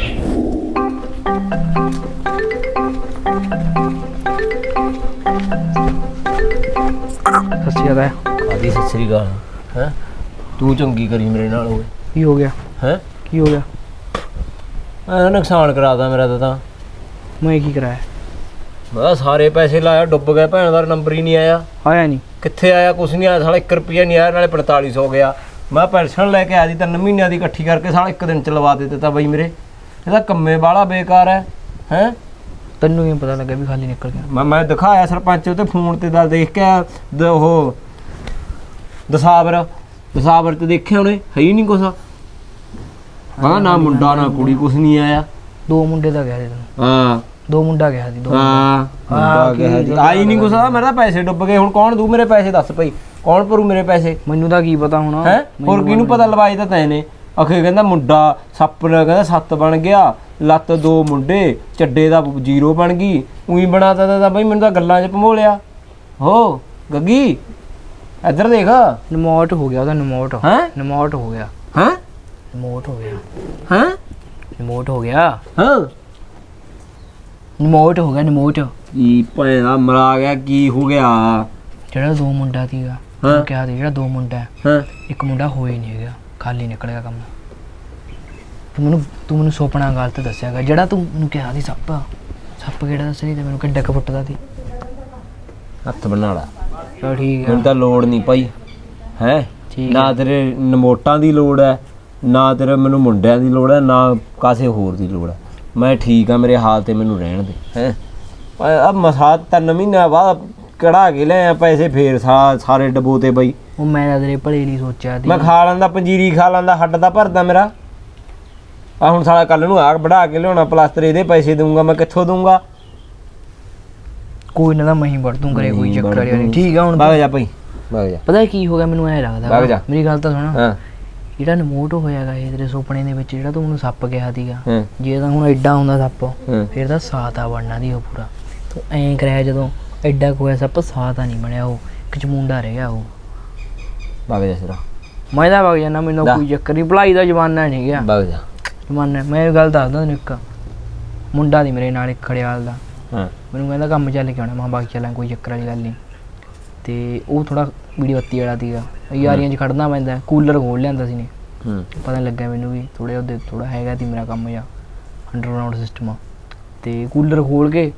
ਸੱਚੀ ਦਾ
ਆਦੀ ਸਤਿ ਸ੍ਰੀ ਅਕਾਲ ਹੈ ਤੂੰ ਚੰਗੀ ਕਰੀ ਮੇਰੇ ਨਾਲ ਹੋਵੇ
ਕੀ ਹੋ ਗਿਆ
ਹੈ
ਕੀ ਹੋ ਗਿਆ
ਆ ਨੁਕਸਾਨ ਕਰਾਦਾ ਮੇਰਾ ਤਾਂ ਤਾਂ
ਮੈਂ ਕੀ ਕਰਾਇਆ
ਮੈਂ ਸਾਰੇ ਪੈਸੇ ਲਾਇਆ ਡੁੱਬ ਗਿਆ ਭੈਣ ਦਾ ਨੰਬਰ ਹੀ ਨਹੀਂ ਆਇਆ
ਆਇਆ ਨਹੀਂ
ਕਿੱਥੇ ਆਇਆ ਕੁਛ ਨਹੀਂ ਆਇਆ ਸਾਲਾ ਇੱਕ ਰੁਪਿਆ ਨਹੀਂ ਆਇਆ ਨਾਲੇ ਪੰਤਾਲੀ ਸੌ ਗਿਆ ਮੈਂ ਪੈਨਸ਼ਨ ਲੈ ਕੇ ਆਇਆ ਸੀ ਤਿੰਨ ਮਹੀਨਿਆਂ ਦੀ ਇਕੱਠੀ ਕਰਕੇ ਸਾਲਾ ਇੱਕ ਦਿਨ ਚ ਲਵਾ ਦੇ ਦਿੱਤਾ ਬਈ ਮੇਰੇ ਇਹਦਾ ਕੰਮੇ ਵਾਲਾ ਬੇਕਾਰ ਹੈ ਹੈ
ਤੈਨੂੰ ਵੀ ਪਤਾ ਲੱਗਾ ਵੀ ਖਾਲੀ ਨਿਕਲ ਗਿਆ
ਮੈਂ ਮੈਂ ਦਿਖਾਇਆ ਸਰਪੰਚ ਤੇ ਫੋਨ ਤੇ ਦਾ ਦੇਖ ਕੇ ਦ- ਉਹ ਦਸਾਵਰ ਦਸਾਵਰ ਤੇ ਦੇਖਿਆ ਉਹਨੇ ਹੈ ਹੀ ਨਹੀਂ ਕੁਛ ਹਾਂ ਨਾ ਮੁੰਡਾ ਨਾ ਕੁੜੀ ਕੁਛ ਨਹੀਂ ਆਇਆ।
ਦੋ ਮੁੰਡੇ ਦਾ ਗਿਆ ਸੀ ਤੈਨੂੰ।
ਹਾਂ
ਦੋ ਮੁੰਡਾ ਗਿਆ ਸੀ। ਦੋ
ਹਾਂ ਮੁੰਡਾ ਗਿਆ ਸੀ। ਆਈ ਨਹੀਂ ਕੁਛ ਮੇਰੇ ਤਾਂ ਪੈਸੇ ਡੁੱਬ ਗਏ। ਹੁਣ ਕੌਣ ਦੂ ਮੇਰੇ ਪੈਸੇ ਦੱਸ ਭਾਈ, ਕੌਣ ਭਰੂ ਮੇਰੇ ਪੈਸੇ?
ਮੈਨੂੰ ਤਾਂ ਕੀ ਪਤਾ ਹੁਣ
ਹੈ ਹੋਰ ਕਿਹਨੂੰ ਪਤਾ? ਲਵਾਈ ਤਾਂ ਤੈਨੇ ਅਖੇ ਕਹਿੰਦਾ ਮੁੰਡਾ ਸੱਪ ਨੇ ਕਹਿੰਦਾ ਸੱਤ ਬਣ ਗਿਆ, ਲੱਤ ਦੋ ਮੁੰਡੇ ਚੱਡੇ ਦਾ ਜ਼ੀਰੋ ਬਣ ਗਈ। ਉਹੀ ਬਣਾਤਾ ਤਾਂ ਬਈ ਮੈਨੂੰ ਤਾਂ ਗੱਲਾਂ 'ਚ ਭਮੋਲਿਆ। ਹੋ ਗੱਗੀ ਇੱਧਰ ਦੇਖ
ਨਮੋਟ ਹੋ ਗਿਆ ਉਹਦਾ। ਨਮੋਟ
ਹੈ
ਨਮੋਟ ਹੋ ਗਿਆ।
ਹੈ
ਨਮੋਟ ਹੋ ਗਿਆ।
ਹੈ
ਨਮੋਟ ਹੋ ਗਿਆ।
ਹਾਂ
ਨਮੋਟ ਹੋ ਗਿਆ। ਨਮੋਟ
ਕੀ ਭੈਣਾ ਮਰਾ ਗਿਆ? ਕੀ ਹੋ ਗਿਆ?
ਜਿਹੜਾ ਦੋ ਮੁੰਡਾ ਸੀਗਾ
ਹਾਂ
ਕਿਹਾ ਸੀ ਜਿਹੜਾ ਦੋ ਮੁੰਡਾ
ਹਾਂ
ਇੱਕ ਮੁੰਡਾ ਹੋਈ ਨਹੀਂ ਹੈਗਾ, ਖਾਲੀ ਨਿਕਲ ਗਿਆ ਕੰਮ। ਤੂੰ ਮੈਨੂੰ ਤੂੰ ਮੈਨੂੰ ਸੁਪਨਾ ਗਲਤ ਦੱਸਿਆਗਾ। ਜਿਹੜਾ ਤੂੰ ਮੈਨੂੰ ਕਿਹਾ ਸੀ ਸੱਪ ਸੱਪ ਕਿਹੜਾ ਦੱਸ ਰਹੀ ਤੇ ਮੈਨੂੰ ਕਿੱਡਾ ਕੁ ਫੁੱਟਦਾ ਸੀ।
ਹੱਥ ਬਣਾ ਲਾ।
ਚਲ ਠੀਕ
ਹੁਣ
ਹੈ।
ਤਾਂ ਲੋੜ ਨਹੀਂ ਭਾਈ ਹੈ
ਠੀਕ
ਨਾ
ਹੈ।
ਤੇਰੇ ਨਮੋਟਾਂ ਦੀ ਲੋੜ ਹੈ ਨਾ ਤੇਰੇ ਮੈਨੂੰ ਮੁੰਡਿਆਂ ਦੀ ਲੋੜ ਹੈ ਨਾ ਕਾਸੇ ਹੋਰ ਦੀ ਲੋੜ ਹੈ। ਮੈਂ ਠੀਕ ਆ, ਮੇਰੇ ਹਾਲ ਤੇ ਮੈਨੂੰ ਰਹਿਣ ਦੇ ਹੈ। ਆ ਮਸਾ ਤਿੰਨ ਮਹੀਨਿਆਂ ਬਾਅਦ ਕਢਾ ਕੇ ਲਿਆ ਪੈਸੇ ਫੇਰ ਸਾ ਸਾਰੇ ਡਬੋ ਤੇ ਬਈ।
ਉਹ ਮੈਂ ਤਾਂ ਤੇਰੇ ਭਲੇ ਲਈ ਸੋਚਿਆ ਸੀ।
ਮੈਂ ਖਾ ਲੈਂਦਾ ਪੰਜੀਰੀ ਖਾ ਲੈਂਦਾ, ਹੱਡ ਦਾ ਭਰਦਾ ਮੇਰਾ। ਆ ਹੁਣ ਸਾਲਾ ਕੱਲ ਨੂੰ ਆਗ ਵੜਾ ਕੇ ਲਿਆਉਣਾ ਪਲਾਸਟਰ, ਇਹਦੇ ਪੈਸੇ ਦਊਂਗਾ ਮੈਂ ਕਿੱਥੋਂ ਦਊਂਗਾ?
ਕੋਈ ਨਾ ਤਾਂ ਮੈਂ ਹੀ ਵੜ ਦੂੰ ਕਰੇ, ਕੋਈ ਚੱਕਰ ਵਾਲੀ ਨਹੀਂ। ਠੀਕ ਆ ਹੁਣ
ਵਗ ਜਾ ਭਾਈ ਵਗ ਜਾ।
ਪਤਾ ਕੀ ਹੋ ਗਿਆ ਮੈਨੂੰ ਐ ਲੱਗਦਾ
ਵਗ ਜਾ।
ਮੇਰੀ ਗੱਲ ਤਾਂ ਸੁਣ।
ਹਾਂ
ਜਿਹੜਾ ਨਮੋਟ ਹੋਇਆਗਾ ਇਹ ਤੇਰੇ ਸੁਪਨੇ ਦੇ ਵਿੱਚ ਜਿਹੜਾ ਤੂੰ ਮੈਨੂੰ ਸੱਪ ਕਿਹਾ ਸੀਗਾ,
ਹਾਂ
ਜੇ ਤਾਂ ਹੁਣ ਐਡਾ ਹੁੰਦਾ ਸੱਪ
ਹਾਂ
ਫਿਰ ਤਾਂ ਸਾਤ ਆ ਬਣਨਾ ਦੀ ਉਹ ਪੂਰਾ। ਤੂੰ ਐਂ ਕਰਿਆ ਜਦੋਂ ਐਡਾ ਕੋਇਆ ਸੱਪ ਸਾਤ ਆ ਨਹੀਂ ਬਣਿਆ, ਉਹ ਇੱਕ ਚਮੁੰਡਾ ਰਹਿ ਗਿਆ। ਉਹ
ਵਗ ਜਾ ਸਿਰਾ।
ਮੈਂ ਤਾਂ ਵਗ ਜਾਣਾ, ਮੈਨੂੰ ਕੋਈ ਚੱਕਰ ਨਹੀਂ। ਭਲਾਈ ਦਾ ਜ਼ਮਾਨਾ ਨਹੀਂ ਗਿਆ
ਵਗ ਜਾ
ਜ਼ਮਾਨਾ। ਮੈਂ ਇਹ ਗੱਲ ਦੱਸਦਾ ਤੈਨੂੰ, ਇੱਕ ਮੁੰਡਾ ਦੀ ਮੇਰੇ ਨਾਲ ਇੱਕ ਖੜਿਆਲ ਦਾ
ਹਾਂ
ਮੈਨੂੰ ਕਹਿੰਦਾ ਕੰਮ ਚੱਲ ਕੇ ਆਉਣਾ। ਮੈਂ ਬਾਕੀ ਚੱਲਾਂ, ਕੋਈ ਚੱਕਰ ਵਾਲੀ ਗੱਲ ਨਹੀਂ। ਤੇ ਉਹ ਥੋੜਾ ਵੀਡੀਓ ਬੱਤੀ ਵਾਲਾ ਸੀਗਾ, ਯਾਰੀਆਂ 'ਚ ਖੜਨਾ ਪੈਂਦਾ। ਕੂਲਰ ਖੋਲ ਲਿਆਂਦਾ ਸੀ ਨੇ,
ਹੂੰ
ਪਤਾ ਨਹੀਂ ਲੱਗਿਆ ਮੈਨੂੰ ਵੀ ਥੋੜ੍ਹੇ ਉਹਦੇ ਥੋੜ੍ਹਾ ਹੈਗਾ ਸੀ ਮੇਰਾ ਕੰਮ ਜਾਂ ਅੰਡਰਗਰਾਊਂਡ ਸਿਸਟਮ। ਤੇ ਕੂਲਰ ਖੋਲ ਕੇ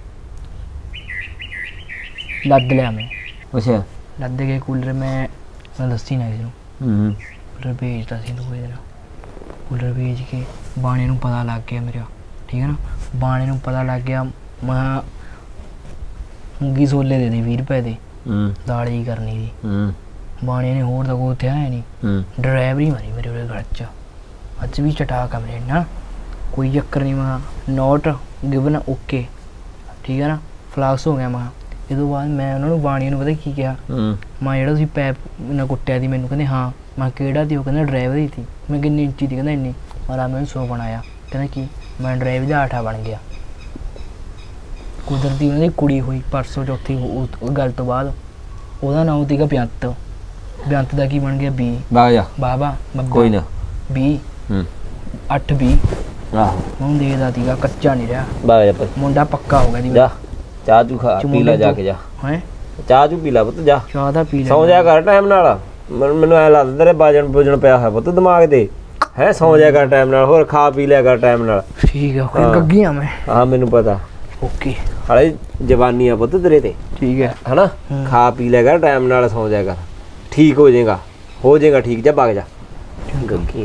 ਲੱਦ ਲਿਆ ਮੈਂ।
ਅੱਛਾ
ਲੱਦ ਕੇ ਕੂਲਰ ਮੈਂ ਮੈਂ ਦੱਸੀ ਨਾ ਕਿਸੇ ਨੂੰ।
ਹੂੰ
ਕੂਲਰ ਭੇਜਦਾ ਸੀ ਦੂਏ ਦਿਨ। ਕੂਲਰ ਭੇਜ ਕੇ ਬਾਣੇ ਨੂੰ ਪਤਾ ਲੱਗ ਗਿਆ ਮੇਰਾ, ਠੀਕ ਹੈ ਨਾ। ਬਾਣੇ ਨੂੰ ਪਤਾ ਲੱਗ ਗਿਆ। ਮੈਂ ਮੂੰਗੀ ਛੋਲੇ ਦੇ ਦੇ ਵੀਹ ਰੁਪਏ ਦੇ,
ਹੂੰ
ਦਾਲ ਹੀ ਕਰਨੀ ਸੀ।
ਹੂੰ
ਬਾਣੇ ਨੇ ਹੋਰ ਤਾਂ ਕੋਈ ਉੱਥੇ ਆਇਆ ਨਹੀਂ।
ਹੂੰ
ਡਰਾਈਵਰੀ ਮਾਰੀ ਮੇਰੇ ਉਹਦੇ ਗਲ 'ਚ। ਅੱਜ ਵੀ ਚਟਾ ਕਮਰੇ ਨਾ, ਕੋਈ ਚੱਕਰ ਨਹੀਂ। ਮੈਂ ਨੋਟ ਗਿਵਨ ਓਕੇ, ਠੀਕ ਹੈ ਨਾ। ਫਲਾਕਸ ਹੋ ਗਿਆ। ਮੈਂ ਇਹ ਤੋਂ ਬਾਅਦ ਮੈਂ ਉਹਨਾਂ ਨੂੰ ਬਾਣੀ ਨੂੰ ਪਤਾ ਕੀ ਕਿਹਾ,
ਹੂੰ
ਮੈਂ ਜਿਹੜਾ ਤੁਸੀਂ ਪੈਪ ਨਾਲ ਕੁੱਟਿਆ ਸੀ ਮੈਨੂੰ, ਕਹਿੰਦੇ ਹਾਂ। ਮੈਂ ਕਿਹੜਾ ਸੀ? ਉਹ ਕਹਿੰਦਾ ਡਰਾਈਵਰ ਹੀ ਸੀ। ਮੈਂ ਕਿੰਨੀ ਇੰਚੀ ਦੀ? ਕਹਿੰਦਾ ਇੰਨੀ। ਮਾਰਾ ਮੈਨੂੰ ਸੌ ਬਣਾਇਆ। ਕਹਿੰਦਾ ਕੀ? ਮੈਂ ਡਰਾਈਵਰ ਦਾ ਆਠਾ ਬਣ ਗਿਆ। ਕੁਦਰਤੀ ਉਹਨਾਂ ਦੀ ਕੁੜੀ ਹੋਈ ਪਰਸੋਂ ਚੌਥੀ ਉਹ ਗੱਲ ਤੋਂ ਬਾਅਦ। ਉਹਦਾ ਨਾਮ ਸੀਗਾ ਬੇਅੰਤ। ਬੇਅੰਤ ਦਾ ਕੀ ਬਣ ਗਿਆ? ਬੀ।
ਵਗ ਜਾ
ਬਾਬਾ
ਕੋਈ ਨਾ।
ਬੀ
ਹੂੰ
ਅੱਠ ਬੀ
ਆਹੋ
ਉਹਨੂੰ ਦੇਖਦਾ ਸੀਗਾ, ਕੱਚਾ ਨਹੀਂ ਰਿਹਾ।
ਵਗ ਜਾ ਭਾਈ
ਮੁੰਡਾ ਪੱਕਾ ਹੋ ਗਿਆ ਦੀ।
ਜਾ ਚਾਹ ਚੂ ਖਾ ਪੀ ਲੈ ਜਾ ਕੇ ਜਾ।
ਹੈ
ਚਾਹ ਚੂ ਪੀ ਲੈ ਪੁੱਤ ਜਾ।
ਚਾਹ ਦਾ ਪੀ ਲੈ।
ਸੌਂ ਜਾ ਕਰ ਟਾਈਮ ਨਾਲ। ਮੈਨੂੰ ਐ ਲੱਗਦਾ ਤੇਰੇ ਬਾਜਣ ਬੁਜਣ ਪਿਆ ਹੋਇਆ ਪੁੱਤ ਦਿਮਾਗ ਤੇ ਹੈ। ਸੌਂ ਜਾ ਕਰ ਟਾਈਮ ਨਾਲ, ਹੋਰ ਖਾ ਪੀ ਲਿਆ ਕਰ ਟਾਈਮ ਨਾਲ।
ਠੀਕ ਹੈ ਫਿਰ ਗੱਗੀ ਆ ਮੈਂ।
ਹਾਂ ਮੈਨੂੰ ਪਤਾ।
ਓਕੇ
ਹਾਲੇ ਜਵਾਨੀ ਆ ਪੁੱਤ ਤੇਰੇ ਤੇ,
ਠੀਕ ਹੈ
ਹਨਾ। ਖਾ ਪੀ ਲਿਆ ਕਰ ਟਾਈਮ ਨਾਲ, ਸੌਂ ਜਾ ਕਰ, ਠੀਕ ਹੋ ਜਾਏਗਾ ਹੋ ਜਾਏਗਾ ਠੀਕ। ਜਾ ਵਗ ਜਾ। ਗੱਗੀ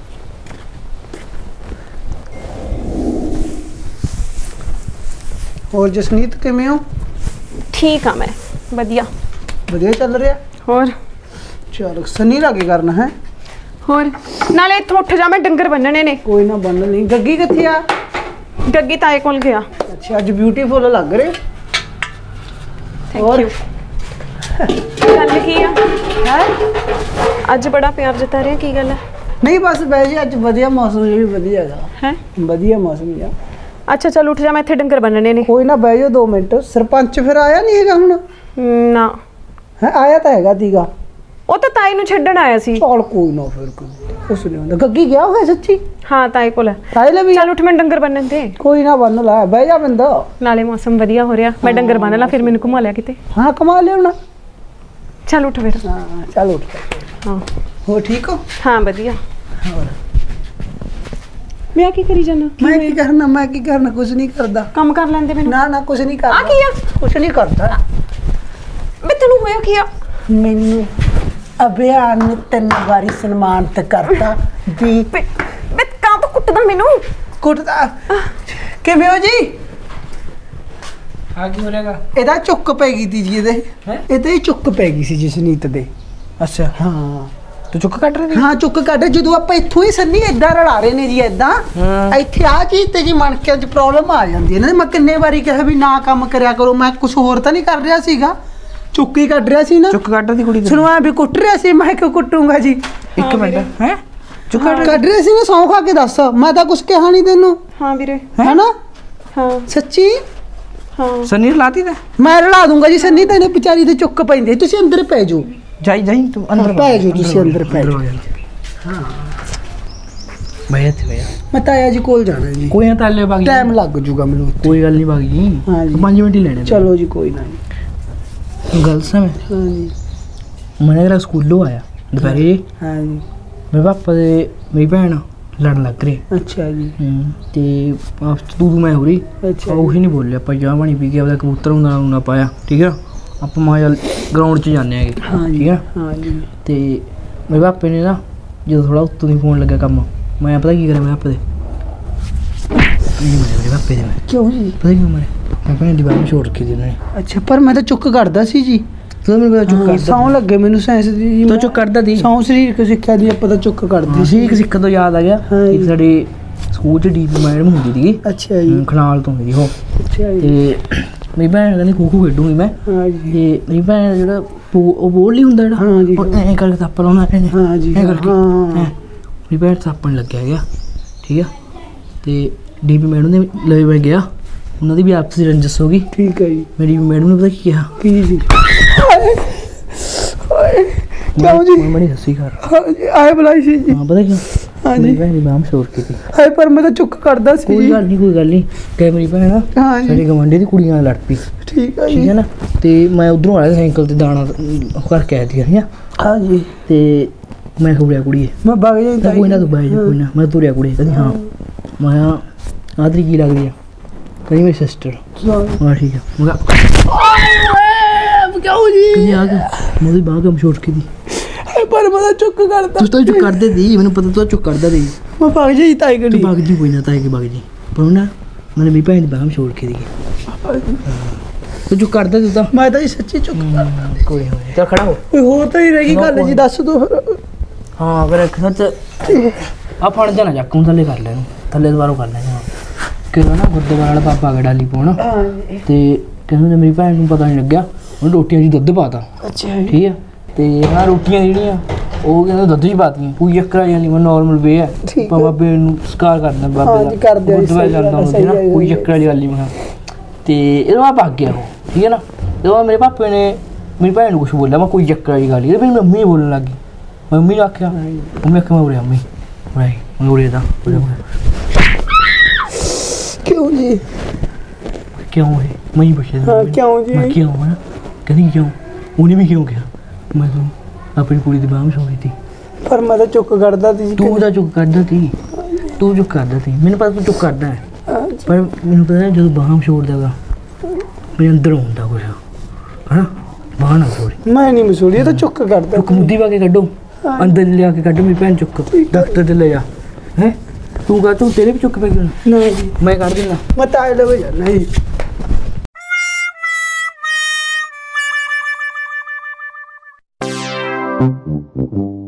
ਹੋਰ ਜਸਨੀਤ ਕਿਵੇਂ ਹੋ?
ਠੀਕ ਆ ਮੈਂ ਵਧੀਆ
ਵਧੀਆ ਚੱਲ ਰਿਹਾ।
ਹੋਰ
ਚਲ ਸਨੀ ਲਾਗੇ ਕਰਨਾ ਹੈ।
ਹੋਰ ਨਾਲੇ ਇੱਥੋਂ ਉੱਠ ਜਾ, ਮੈਂ ਡੰਗਰ ਬੰਨਣੇ ਨੇ।
ਕੋਈ ਨਾ ਬੰਨ ਲਈ। ਗੱਗੀ ਕਿੱਥੇ ਆ?
ਗੱਗੀ ਤਾਏ ਕੋਲ ਗਿਆ।
ਅੱਛਾ ਅੱਜ ਬਿਊਟੀਫੁਲ ਲੱਗ ਰਹੇ।
Thank you. ਗੱਲ ਕੀ ਆ?
ਹੈ
ਅੱਜ ਬੜਾ ਪਿਆਰ ਜਤਾ ਰਿਹਾ, ਕੀ ਗੱਲ ਹੈ?
ਨਹੀਂ ਬਸ ਬਹਿ ਜੀ, ਅੱਜ ਵਧੀਆ ਮੌਸਮ ਵੀ ਵਧੀਆ ਹੈਗਾ।
ਹੈ
ਵਧੀਆ ਮੌਸਮ ਆ।
ਅੱਛਾ ਚੱਲ ਉੱਠ ਜਾ, ਮੈਂ ਇੱਥੇ ਡੰਗਰ ਬੰਨਣੇ ਨੇ।
ਕੋਈ ਨਾ ਬਹਿ ਜਾਓ ਦੋ ਮਿੰਟ। ਸਰਪੰਚ ਫਿਰ ਆਇਆ ਨਹੀਂ ਹੈਗਾ ਹੁਣ?
ਨਾ
ਹੈ ਆਇਆ ਤਾਂ ਹੈਗਾ ਸੀਗਾ।
ਉਹ ਤਾਂ ਤਾਈ ਨੂੰ ਛੱਡਣ ਆਇਆ ਸੀ।
ਚਲ ਕੋਈ ਨਾ ਫਿਰ ਕੁਛ ਨਹੀਂ ਹੁੰਦਾ। ਗੱਗੀ ਗਿਆ ਹੋਇਆ ਸੱਚੀ?
ਹਾਂ ਤਾਏ ਕੋਲ।
ਤਾਏ ਲੈ ਵੀ
ਚੱਲ ਉੱਠ, ਮੈਂ ਡੰਗਰ ਬੰਨਣ ਦੇ।
ਕੋਈ ਨਾ ਬੰਨ ਲਾ, ਬਹਿ ਜਾ ਬੰਦਾ।
ਨਾਲੇ ਮੌਸਮ ਵਧੀਆ ਹੋ ਰਿਹਾ, ਮੈਂ ਡੰਗਰ ਬੰਨ ਲਾ, ਫਿਰ ਮੈਨੂੰ ਘੁਮਾ ਲਿਆ ਕਿਤੇ।
ਹਾਂ ਕਮਾ ਲਿਆਉਣਾ।
ਚੱਲ ਉੱਠ ਫਿਰ।
ਹਾਂ ਚੱਲ ਉੱਠ।
ਹਾਂ
ਹੋ ਠੀਕ ਹੋ?
ਹਾਂ ਵਧੀਆ।
ਹੋਰ
ਮੈਂ ਕੀ ਕਰੀ ਜਾਣਾ?
ਮੈਂ ਕੀ ਕਰਨਾ? ਮੈਂ ਕੀ ਕਰਨਾ? ਕੁਝ ਨਹੀਂ ਕਰਦਾ।
ਕੰਮ ਕਰ ਲੈਂਦੇ ਮੈਨੂੰ।
ਨਾ ਨਾ ਕੁਝ ਨਹੀਂ ਕਰਦਾ।
ਆ ਕੀ ਆ?
ਕੁਝ ਨਹੀਂ ਕਰਦਾ।
ਬੇ ਤੈਨੂੰ ਹੋਇਆ ਕੀ ਆ?
ਮੈਨੂੰ ਅਭਿਆਨ ਨੇ ਤਿੰਨ ਵਾਰੀ ਸਨਮਾਨਿਤ ਕਰਤਾ ਵੀ।
ਬੇ ਬੇ ਕਾਂ ਤੋਂ ਕੁੱਟਦਾ ਮੈਨੂੰ?
ਕੁੱਟਦਾ ਕਿਵੇਂ ਹੋ ਜੀ?
ਆ ਕੀ ਹੋ ਰਿਹਾਗਾ?
ਇਹਦਾ ਚੁੱਕ ਪੈ ਗਈ ਤੀ ਜੀ। ਇਹਦੇ ਇਹਦੇ ਹੀ ਚੁੱਕ ਪੈ ਗਈ ਸੀ ਜਸਨੀਤ ਦੇ। ਅੱਛਾ ਹਾਂ
ਤੂੰ ਚੁੱਕ ਕੱਟ ਰਹੀ
ਹਾਂ ਚੁੱਕ ਕੱਢ ਜਦੋਂ ਆਪਾਂ ਇੱਥੋਂ ਹੀ ਸੰਨੀ ਏਦਾਂ ਰਲਾ ਰਹੇ ਨੇ ਜੀ ਏਦਾਂ ਇੱਥੇ ਆ ਚੀਜ਼ ਤੇ ਜੀ ਮਣਕਿਆਂ 'ਚ ਪ੍ਰੋਬਲਮ ਆ ਜਾਂਦੀ ਹੈ ਨਾ ਮੈਂ ਕਿੰਨੇ ਵਾਰੀ ਕਿਹਾ ਵੀ ਨਾ ਕੰਮ ਕਰਿਆ ਕਰੋ ਮੈਂ ਕੁਝ ਹੋਰ ਤਾਂ ਨਹੀਂ ਕਰ ਰਿਹਾ ਸੀਗਾ ਚੁੱਕ ਹੀ ਕੱਢ ਰਿਹਾ ਸੀ ਨਾ
ਚੁੱਕ ਕੱਟ ਦੀ ਕੁੜੀ
ਸੁਣੋ ਐ ਵੀ ਕੁੱਟ ਰਿਹਾ ਸੀ ਮੈਂ ਕਿਉਂ ਕੁੱਟੂੰਗਾ ਜੀ
ਇੱਕ ਮਿੰਟ ਹੈ ਚੁੱਕ
ਕੱਢ ਰਿਹਾ ਸੀ ਨਾ ਸੌਂ ਖਾ ਕੇ ਦੱਸ ਮੈਂ ਤਾਂ ਕੁਝ ਕਿਹਾ ਨਹੀਂ ਤੈਨੂੰ
ਹਾਂ ਵੀਰੇ
ਹੈਨਾ
ਹਾਂ
ਸੱਚੀ
ਹਾਂ
ਸਨੀ ਲਾਤੀ ਤੇ
ਮੈਂ ਰਲਾ ਦੂੰਗਾ ਜੀ ਸੰਨੀ ਤੈਨੂੰ ਵਿਚਾਰੀ ਦੇ ਚੁੱਕ ਪੈਂਦੇ ਤੁਸੀਂ ਅੰਦਰ ਪੈ ਜਾਓ
ਜਾਈ ਜਾਈ ਤੂੰ ਅੰਦਰ
ਪੈ ਜਾਓ ਤੁਸੀਂ ਅੰਦਰ ਪੈ ਜਾਓ
ਹਾਂ ਮੈਂ ਇੱਥੇ ਪਿਆ
ਮੈਂ ਤਾਇਆ ਜੀ ਕੋਲ ਜਾਣਾ ਜੀ
ਕੋਈ ਨਾ ਤਾਲੇ ਬਾਗੀ
ਟਾਈਮ ਲੱਗ ਜੂਗਾ ਮੈਨੂੰ
ਕੋਈ ਗੱਲ ਨਹੀਂ ਬਾਗੀ
ਹਾਂ ਜੀ
ਪੰਜ ਮਿੰਟ ਹੀ ਲੈਣੇ
ਚਲੋ ਜੀ ਕੋਈ ਨਾ ਜੀ
ਗੱਲ ਸਮਝ
ਹਾਂ ਜੀ
ਮੈਂ ਜਿਹੜਾ ਸਕੂਲੋਂ ਆਇਆ ਦੁਪਹਿਰੇ
ਹਾਂ ਜੀ
ਮੇਰੇ ਪਾਪਾ ਦੇ ਮੇਰੀ ਭੈਣ ਲੜਨ ਲੱਗ ਰਹੀ
ਅੱਛਾ ਜੀ
ਹੂੰ ਤੇ ਆਪਸ ਚ ਤੂੰ ਤੂੰ ਮੈਂ ਹੋ ਰਹੀ
ਅੱਛਾ
ਉਹੀ ਨਹੀਂ ਬੋਲਿਆ ਆਪਾਂ ਚਾਹ ਪਾਣੀ ਪੀ ਕੇ ਆਪਦਾ ਕਬੂਤਰ ਹੁੰਦਾ ਨਾ ਪਾਇਆ ਠੀਕ ਆ ਆਪਾਂ ਮਾਂ ਗਰਾਊਂਡ 'ਚ ਜਾਂਦੇ ਹੈਗੇ
ਹਾਂ ਜੀ
ਠੀਕ ਆ
ਹਾਂ ਜੀ
ਤੇ ਮੇਰੇ ਪਾਪੇ ਨੇ ਨਾ ਜਦੋਂ ਥੋੜਾ ਉੱਤੋਂ ਦੀ ਫੋਨ ਲੱਗਾ ਕੰਮ ਮੈਂ ਪਤਾ ਕੀ ਕਰਿਆ ਮੇਰੇ ਪਾਪੇ ਦੇ ਨਹੀਂ ਮੈਂ ਮੇਰੇ ਪਾਪੇ ਦੇ ਮੈਂ
ਕਿਉਂ ਜੀ
ਪਤਾ ਕਿਉਂ ਮੈਂ ਮੈਂ ਭੈਣ ਦੀ ਬਾਤ ਛੋੜ ਕੇ ਦਿੰਦਾ
ਅੱਛਾ ਪਰ ਮੈਂ ਤਾਂ ਚੁੱਕ ਕਰਦਾ ਸੀ ਜੀ
ਤੂੰ ਮੈਨੂੰ ਪਤਾ ਚੁੱਕ
ਹਾਂ,
ਕਰਦਾ
ਸੌਂ ਲੱਗੇ ਮੈਨੂੰ ਸਾਇੰਸ ਦੀ ਜੀ
ਤੂੰ
ਮੈਂ-
ਚੁੱਕ ਕਰਦਾ ਦੀ
ਸੌਂ ਸਰੀਰਕ ਸਿੱਖਿਆ ਦੀ ਆਪਾਂ ਤਾਂ ਚੁੱਕ ਕਰਦੇ
ਸੀ ਇੱਕ ਸਿੱਖ ਤੋਂ ਯਾਦ ਆ ਗਿਆ
ਹਾਂ
ਇੱਕ
ਜੀ।
ਸਾਡੇ ਸਕੂਲ 'ਚ ਡੀਪੀ ਮੈਡਮ ਹੁੰਦੀ ਸੀਗੀ
ਅੱਛਾ ਜੀ
ਖਨਾਲ ਤੋਂ ਹੁੰਦੀ ਉਹ
ਅੱਛਾ ਜੀ
ਤੇ ਮੇਰੀ ਭੈਣ ਕਹਿੰਦੀ ਖੋ ਖੋ ਖੇਡੂੰਗੀ ਮੈਂ
ਹਾਂ ਜੀ
ਤੇ ਮੇਰੀ ਭੈਣ ਜਿਹੜਾ ਪੋ- ਉਹ ਬੋਲ ਨਹੀਂ ਹੁੰਦਾ ਜਿਹੜਾ
ਹਾਂ ਜੀ,
ਉਹ ਐਂ ਕਰਕੇ ਥੱਪੜ ਲਾਉਂਦਾ ਇਹਨੇ
ਹਾਂ ਜੀ
ਐਂ ਕਰਕੇ
ਹਾਂ
ਹੈਂ। ਮੇਰੀ ਭੈਣ ਥੱਪੜ ਲੱਗਿਆ ਗਿਆ ਠੀਕ ਆ ਤੇ ਡੀਪੀ ਮੈਡਮ ਦੇ ਲਵੇ ਮੈਂ ਗਿਆ ਉਹਨਾਂ ਦੀ ਵੀ ਆਪਸੀ ਰੰਜਸ ਹੋ ਗਈ
ਠੀਕ ਹੈ ਜੀ
ਮੇਰੀ ਮੈਡਮ ਨੇ ਪਤਾ ਕੀ ਕਿਹਾ
ਕੀ ਜੀ ਕਿਉਂ ਜੀ
ਮੈਂ ਬੜੀ ਹੱਸੀ ਕਰ
ਹਾਂ ਜੀ ਆਏ ਬੁਲਾਈ ਸੀ ਜੀ
ਹਾਂ ਪਤਾ ਕਿਉਂ
ਹਾਂ
ਮੇਰੀ
ਜੀ
ਭੈਣ ਦੀ ਮਾਮ ਸ਼ੋਰ ਕੀਤੀ
ਹਾਏ ਪਰ ਮੈਂ ਤਾਂ ਚੁੱਕ ਕਰਦਾ ਸੀ
ਕੋਈ
ਜੀ
ਗੱਲ ਨਹੀਂ ਕੋਈ ਗੱਲ ਨਹੀਂ ਕਿ ਮੇਰੀ ਭੈਣ ਨਾ
ਹਾਂ ਜੀ
ਸਾਡੇ ਗਵਾਂਢੀ ਦੀ ਕੁੜੀਆਂ ਨਾਲ ਲੜ ਪਈ
ਠੀਕ ਹੈ
ਠੀਕ
ਜੀ
ਹੈ ਨਾ ਤੇ ਮੈਂ ਉਧਰੋਂ ਆਇਆ ਸਾਈਕਲ ਤੇ ਦਾਣਾ ਉਹ ਕਰਕੇ ਆਇਆ ਸੀ
ਹਾਂ ਜੀ
ਤੇ ਮੈਂ ਖੁਬੜਿਆ ਕੁੜੀਏ
ਮੈਂ ਵਗ ਜਾਈ
ਤਾਂ ਕੋਈ ਨਾ ਤੂੰ ਬਾਈ ਕੋਈ ਨਾ ਮੈਂ ਤੁਰਿਆ ਕੁੜੀ ਕਹਿੰਦੀ ਹਾਂ ਮੈਂ ਕਿਹਾ ਆਹ ਤੇਰੀ ਕੀ ਲੱਗਦੀ ਆ ਕਹਿੰਦੀ ਮੇਰੀ ਸਿਸਟਰ ਹਾਂ ਠੀਕ ਆ ਮੈਂ ਕਿਹਾ
ਕਿਉਂ ਜੀ
ਕਹਿੰਦੀ ਆ ਗਿਆ ਮੈਂ ਉਹਦੀ ਬਾਂਹ ਕੰਮ ਛੋਟ ਕੇ ਦੀ
ਹਾਏ ਪਰ ਮੈਂ ਤਾਂ ਚੁੱਕ ਕਰਦਾ
ਤੂੰ ਤਾਂ ਚੁੱਕ ਕਰਦੇ ਦੀ ਮੈਨੂੰ ਪਤਾ ਤੂੰ ਚੁੱਕ ਕਰਦਾ ਦੀ
ਮੈਂ ਵਗ ਜਾਈ ਤਾਈ
ਤੂੰ
ਗੱਡੀ
ਬਾਗ ਜੀ ਕੋਈ ਨਾ ਤਾਂ ਕਿ ਬਾਗ ਜੀ ਪਰ ਉਹ ਨਾ ਮੈਨੇ ਮੇਰੀ ਭੈਣ ਦੀ ਬਾਂਹ ਛੋੜ ਕੇ ਦੀ ਤੂੰ ਚੁੱਕ ਕਰਦਾ ਤੂੰ ਤਾਂ
ਮੈਂ ਤਾਂ ਜੀ ਸੱਚੀ ਚੁੱਕ
ਕੋਈ ਹੋਇਆ ਚੱਲ ਖੜਾ ਹੋ
ਕੋਈ ਹੋਰ ਤਾਂ ਹੀ ਰਹਿ ਗਈ ਗੱਲ ਜੀ ਦੱਸ ਦੋ
ਹਾਂ ਫਿਰ ਇੱਕ ਸੱਚ ਆ ਫੜ ਜਾਣਾ ਚੱਕ ਨੂੰ ਥੱਲੇ ਕਰ ਲੈ ਇਹਨੂੰ ਥੱਲੇ ਦੁਬਾਰਾ ਕਰ ਲੈ ਹਾਂ ਕਿਹੜਾ ਨਾ ਗੁਰਦੁਆਰਾ ਵਾਲਾ ਪਾਪਾ ਗੜਾ ਲਈ ਪਾਉਣਾ
ਹਾਂ ਜੀ
ਤੇ ਕਹਿੰਦੇ ਮੇਰੀ ਭੈਣ ਨੂੰ ਪਤਾ ਨਹੀਂ ਲੱਗਿਆ ਉਹਨੇ ਰੋਟੀਆਂ 'ਚ ਦੁੱਧ ਪਾਤਾ
ਅੱਛਾ ਜੀ
ਠੀਕ ਆ ਤੇ ਹਾਂ ਰੋਟੀਆਂ ਜਿਹੜੀਆਂ ਉਹ ਕਹਿੰਦੇ ਦੁੱਧ 'ਚ ਪਾਤੀਆਂ ਕੋਈ ਚੱਕਰ ਜਾਨੀ ਮੈਂ ਨਾਰਮਲ ਵੇ ਆ
ਠੀਕ ਆ।
ਬਾਬੇ ਨੂੰ ਸਕਾਰ ਕਰਦਾ
ਹਾਂ
ਬਾਬੇ
ਜੀ,
ਦਾ
ਕਰਦੇ ਆ ਜੀ,
ਗੁਰਦੁਆਰੇ
ਸਹੀ
ਜਾਂਦਾ
ਗੱਲ ਆ,
ਹੁੰਦਾ ਨਾ
ਸਹੀ
ਕੋਈ
ਗੱਲ ਆ।
ਚੱਕਰ ਵਾਲੀ ਗੱਲ ਨਹੀਂ ਮੈਂ ਕਿਹਾ। ਤੇ ਇਹਦਾ ਮੈਂ ਭੱਗ ਗਿਆ ਉਹ ਠੀਕ ਹੈ ਨਾ ਜਦੋਂ ਮੇਰੇ ਪਾਪੇ ਨੇ ਮੇਰੀ ਭੈਣ ਨੂੰ ਕੁਛ ਬੋਲਿਆ ਮੈਂ ਕੋਈ ਚੱਕਰ ਵਾਲੀ ਗੱਲ ਨਹੀਂ ਮੇਰੀ ਮੰਮੀ ਬੋਲਣ ਲੱਗੀ ਮੰਮੀ ਨੇ ਆਖਿਆ ਮੰਮੀ ਆਖਿਆ ਮੈਂ ਉਰੇ ਮੰਮੀ ਉਰੇ ਮੈਂ ਉਰੇ ਦਾ ਉਰੇ ਉਰੇ।
ਕਿਉਂ ਜੀ
ਕਿਉਂ ਹੈ ਮੈਂ ਹੀ ਪੁੱਛਿਆ
ਹਾਂ ਕਿਉਂ ਜੀ
ਮੈਂ ਕਿਉਂ ਹੈ ਕਹਿੰਦੀ ਕਿਉਂ ਉਹਨੇ ਵੀ ਕਿਉਂ ਕਿਹਾ ਮੈਂ ਤੂੰ ਆਪਣੀ ਕੁੜੀ ਦੀ ਬਾਂਹ ਛੋੜੀ ਤੀ
ਪਰ ਮੈਂ ਤਾਂ ਚੁੱਕ ਕਰਦਾ ਸੀ
ਤੂੰ ਤਾਂ ਚੁੱਕ ਕਰਦਾ ਤੀ ਤੂੰ ਚੁੱਕ ਕਰਦਾ ਤੀ ਮੈਨੂੰ ਪਤਾ ਤੂੰ ਚੁੱਕ ਕਰਦਾ ਹੈ ਪਰ ਮੈਨੂੰ ਪਤਾ ਹੈ ਜਦੋਂ ਬਾਂਹ ਛੋੜਦਾ ਗਾ ਮੇਰੇ ਅੰਦਰ ਹੁੰਦਾ ਕੁਛ ਹਨਾ ਬਾਂਹ ਨਾ ਛੋੜੀ
ਮੈਂ ਨਹੀਂ ਮਸੂੜੀ ਇਹ ਤਾਂ ਚੁੱਕ ਕਰਦਾ
ਚੁੱਕ ਮੁੱਦੀ ਪਾ ਕੇ ਕੱਢੋ ਅੰਦਰ ਲਿਆ ਕੇ ਕੱਢ ਮੇਰੀ ਭੈਣ ਚੁੱਕ ਡਾਕਟਰ ਤੇ ਲੈ ਜਾ ਹੈ ਤੂੰ ਕਹ ਤੂੰ ਤੇਰੇ ਵੀ ਚੁੱਕ ਪੈ ਗਿਆ
ਨਹੀਂ ਜੀ
ਮੈਂ ਕੱਢ ਦਿੰਦਾ
ਮੈਂ ਤਾਂ ਲਵੇ ਜਾਣਾ ਜੀ
Thank you.